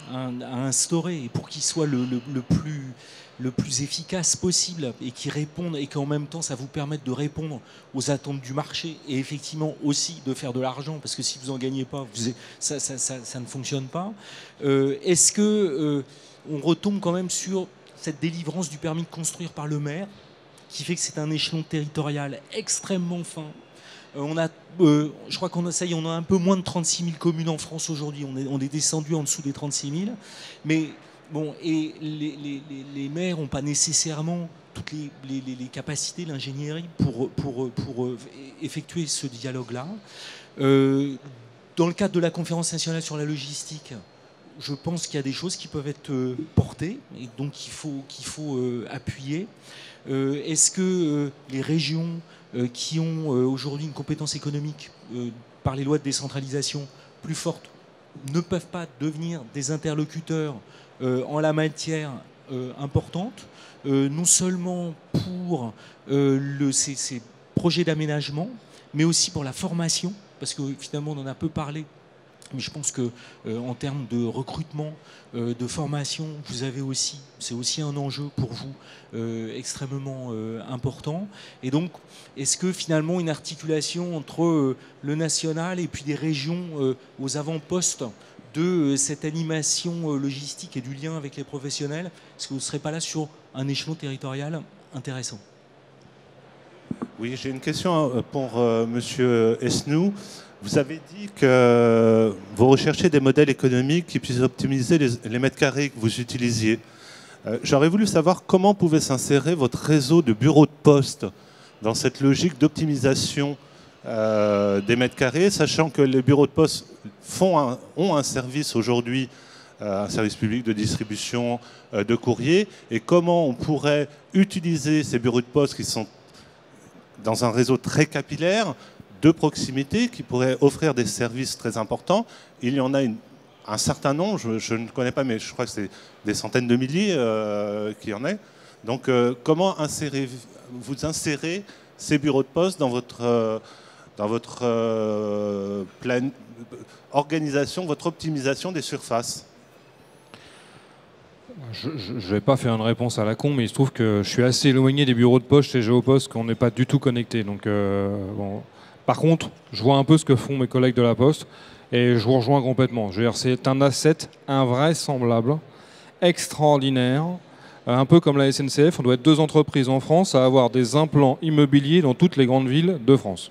un, à instaurer, et pour qu'il soit le, le, le, plus, le plus efficace possible, et qui réponde, et qu'en même temps ça vous permette de répondre aux attentes du marché, et effectivement aussi de faire de l'argent, parce que si vous n'en gagnez pas, vous, ça, ça, ça, ça ne fonctionne pas. Euh, Est-ce que euh, on retombe quand même sur cette délivrance du permis de construire par le maire, qui fait que c'est un échelon territorial extrêmement fin. Euh, on a, euh, je crois qu'on a, ça y est, on a un peu moins de trente-six mille communes en France aujourd'hui. On est, on est descendu en dessous des trente-six mille. Mais bon, et les, les, les maires n'ont pas nécessairement toutes les, les, les capacités, l'ingénierie pour, pour, pour effectuer ce dialogue-là. Euh, dans le cadre de la conférence nationale sur la logistique, je pense qu'il y a des choses qui peuvent être euh, portées et donc qu'il faut, qu'il faut euh, appuyer. Euh, Est-ce que euh, les régions euh, qui ont euh, aujourd'hui une compétence économique euh, par les lois de décentralisation plus fortes ne peuvent pas devenir des interlocuteurs euh, en la matière euh, importante, euh, non seulement pour euh, le, ces, ces projets d'aménagement, mais aussi pour la formation, parce que finalement on en a peu parlé. Mais je pense que euh, en termes de recrutement, euh, de formation, vous avez aussi, c'est aussi un enjeu pour vous euh, extrêmement euh, important. Et donc, est-ce que finalement une articulation entre euh, le national et puis des régions euh, aux avant-postes de euh, cette animation euh, logistique et du lien avec les professionnels, est-ce que vous ne serez pas là sur un échelon territorial intéressant? Oui, j'ai une question pour euh, Monsieur Esnou. Vous avez dit que vous recherchez des modèles économiques qui puissent optimiser les, les mètres carrés que vous utilisiez. Euh, J'aurais voulu savoir comment pouvait s'insérer votre réseau de bureaux de poste dans cette logique d'optimisation euh, des mètres carrés, sachant que les bureaux de poste font un, ont un service aujourd'hui, euh, un service public de distribution euh, de courrier, et comment on pourrait utiliser ces bureaux de poste qui sont dans un réseau très capillaire, de proximité, qui pourraient offrir des services très importants. Il y en a une, un certain nombre, je, je ne connais pas, mais je crois que c'est des centaines de milliers euh, qui en est. Donc euh, comment insérer, vous insérez ces bureaux de poste dans votre, euh, dans votre euh, plan, organisation, votre optimisation des surfaces? Je ne vais pas faire une réponse à la con, mais il se trouve que je suis assez éloigné des bureaux de poste chez Géopost, qu'on n'est pas du tout connecté. Donc, euh, bon. Par contre, je vois un peu ce que font mes collègues de la Poste et je vous rejoins complètement. Je veux dire, c'est un asset invraisemblable, extraordinaire, un peu comme la S N C F. On doit être deux entreprises en France à avoir des implants immobiliers dans toutes les grandes villes de France.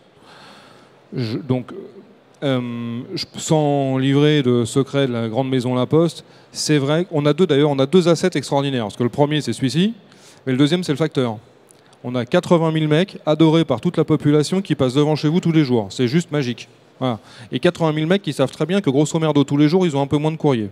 Je, donc, euh, sans livrer de secret de la grande maison La Poste, c'est vrai qu'on a deux, d'ailleurs, on a deux assets extraordinaires. Parce que le premier, c'est celui-ci, mais le deuxième, c'est le facteur. On a quatre-vingt mille mecs adorés par toute la population qui passent devant chez vous tous les jours. C'est juste magique. Voilà. Et quatre-vingt mille mecs qui savent très bien que grosso merdo, tous les jours, ils ont un peu moins de courrier.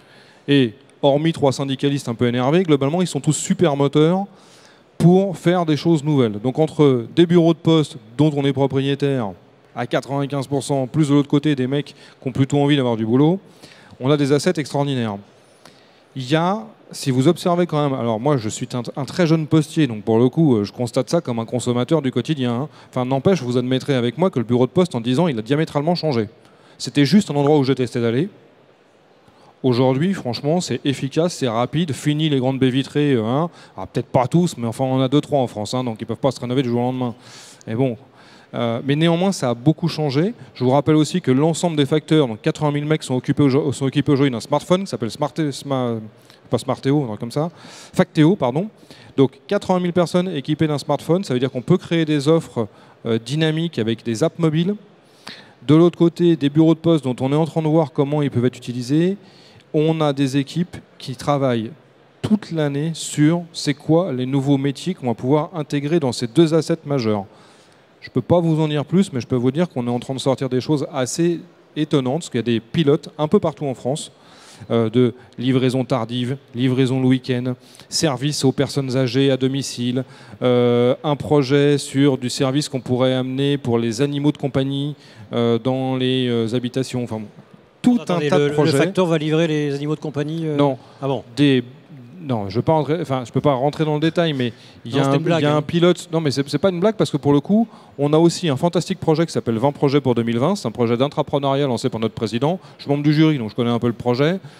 Et hormis trois syndicalistes un peu énervés, globalement, ils sont tous super moteurs pour faire des choses nouvelles. Donc entre des bureaux de poste dont on est propriétaire à quatre-vingt-quinze pour cent, plus de l'autre côté des mecs qui ont plutôt envie d'avoir du boulot, on a des assets extraordinaires. Il y a, si vous observez quand même, alors moi je suis un, un très jeune postier, donc pour le coup je constate ça comme un consommateur du quotidien. Hein. Enfin n'empêche, vous admettrez avec moi que le bureau de poste en dix ans il a diamétralement changé. C'était juste un endroit où je testais d'aller. Aujourd'hui franchement c'est efficace, c'est rapide, fini les grandes baies vitrées, hein. Peut-être pas tous, mais enfin on en a deux trois en France, hein, donc ils ne peuvent pas se rénover du jour au lendemain. Mais bon. Euh, mais néanmoins, ça a beaucoup changé. Je vous rappelle aussi que l'ensemble des facteurs, donc quatre-vingt mille mecs sont occupés, au, sont équipés aujourd'hui d'un smartphone qui s'appelle Smart, Smart, pas Smarteo, comme ça, Facteo, pardon. Donc quatre-vingt mille personnes équipées d'un smartphone, ça veut dire qu'on peut créer des offres euh, dynamiques avec des apps mobiles. De l'autre côté, des bureaux de poste dont on est en train de voir comment ils peuvent être utilisés. On a des équipes qui travaillent toute l'année sur c'est quoi les nouveaux métiers qu'on va pouvoir intégrer dans ces deux assets majeurs. Je ne peux pas vous en dire plus, mais je peux vous dire qu'on est en train de sortir des choses assez étonnantes, parce qu'il y a des pilotes un peu partout en France, euh, de livraison tardive, livraison le week-end, service aux personnes âgées à domicile, euh, un projet sur du service qu'on pourrait amener pour les animaux de compagnie euh, dans les euh, habitations, enfin tout Attendez, un tas le, de projets. Le facteur va livrer les animaux de compagnie euh... Non. Ah bon. Des Non, je ne enfin, peux pas rentrer dans le détail, mais il y a, un, blague, il y a hein. un pilote... Non, mais ce n'est pas une blague, parce que pour le coup, on a aussi un fantastique projet qui s'appelle vingt projets pour deux mille vingt. C'est un projet d'intrapreneuriat lancé par notre président. Je suis membre du jury, donc je connais un peu le projet.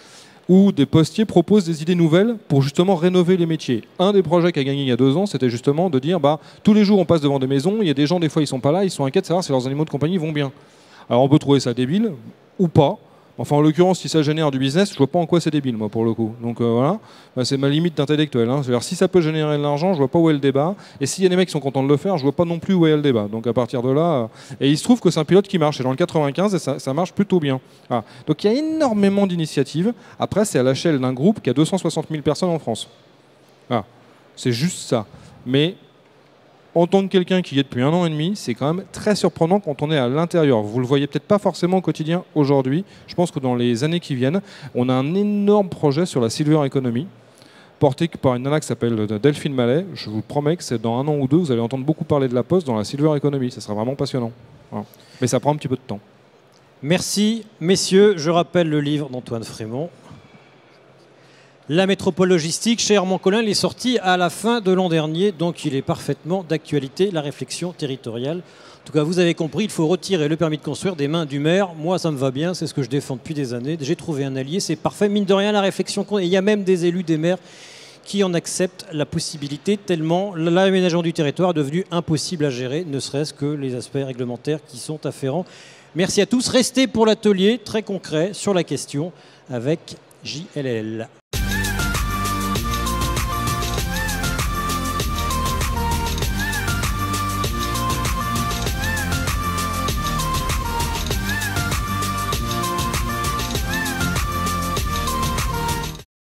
où des postiers proposent des idées nouvelles pour justement rénover les métiers. Un des projets qui a gagné il y a deux ans, c'était justement de dire bah, tous les jours on passe devant des maisons, il y a des gens, des fois ils sont pas là, ils sont inquiets de savoir si leurs animaux de compagnie vont bien. Alors on peut trouver ça débile ou pas. Enfin, en l'occurrence, si ça génère du business, je vois pas en quoi c'est débile, moi, pour le coup. Donc euh, voilà, bah, c'est ma limite d'intellectuel. Hein. C'est-à-dire, si ça peut générer de l'argent, je vois pas où est le débat. Et s'il y a des mecs qui sont contents de le faire, je vois pas non plus où est le débat. Donc à partir de là, euh... et il se trouve que c'est un pilote qui marche. C'est dans le quatre-vingt-quinze et ça, ça marche plutôt bien. Voilà. Donc il y a énormément d'initiatives. Après, c'est à l'échelle d'un groupe qui a deux cent soixante mille personnes en France. Voilà. C'est juste ça. Mais en tant que quelqu'un qui y est depuis un an et demi, c'est quand même très surprenant quand on est à l'intérieur. Vous le voyez peut-être pas forcément au quotidien aujourd'hui. Je pense que dans les années qui viennent, on a un énorme projet sur la silver economy, porté par une nana qui s'appelle Delphine Mallet. Je vous promets que c'est dans un an ou deux, vous allez entendre beaucoup parler de la Poste dans la silver economy. Ça sera vraiment passionnant. Voilà. Mais ça prend un petit peu de temps. Merci, messieurs. Je rappelle le livre d'Antoine Frémont. La métropole logistique, chez Armand Collin, il est sorti à la fin de l'an dernier, donc il est parfaitement d'actualité, la réflexion territoriale. En tout cas, vous avez compris, il faut retirer le permis de construire des mains du maire. Moi, ça me va bien, c'est ce que je défends depuis des années. J'ai trouvé un allié, c'est parfait. Mine de rien, la réflexion, et il y a même des élus, des maires, qui en acceptent la possibilité, tellement l'aménagement du territoire est devenu impossible à gérer, ne serait-ce que les aspects réglementaires qui sont afférents. Merci à tous. Restez pour l'atelier très concret sur la question avec J L L.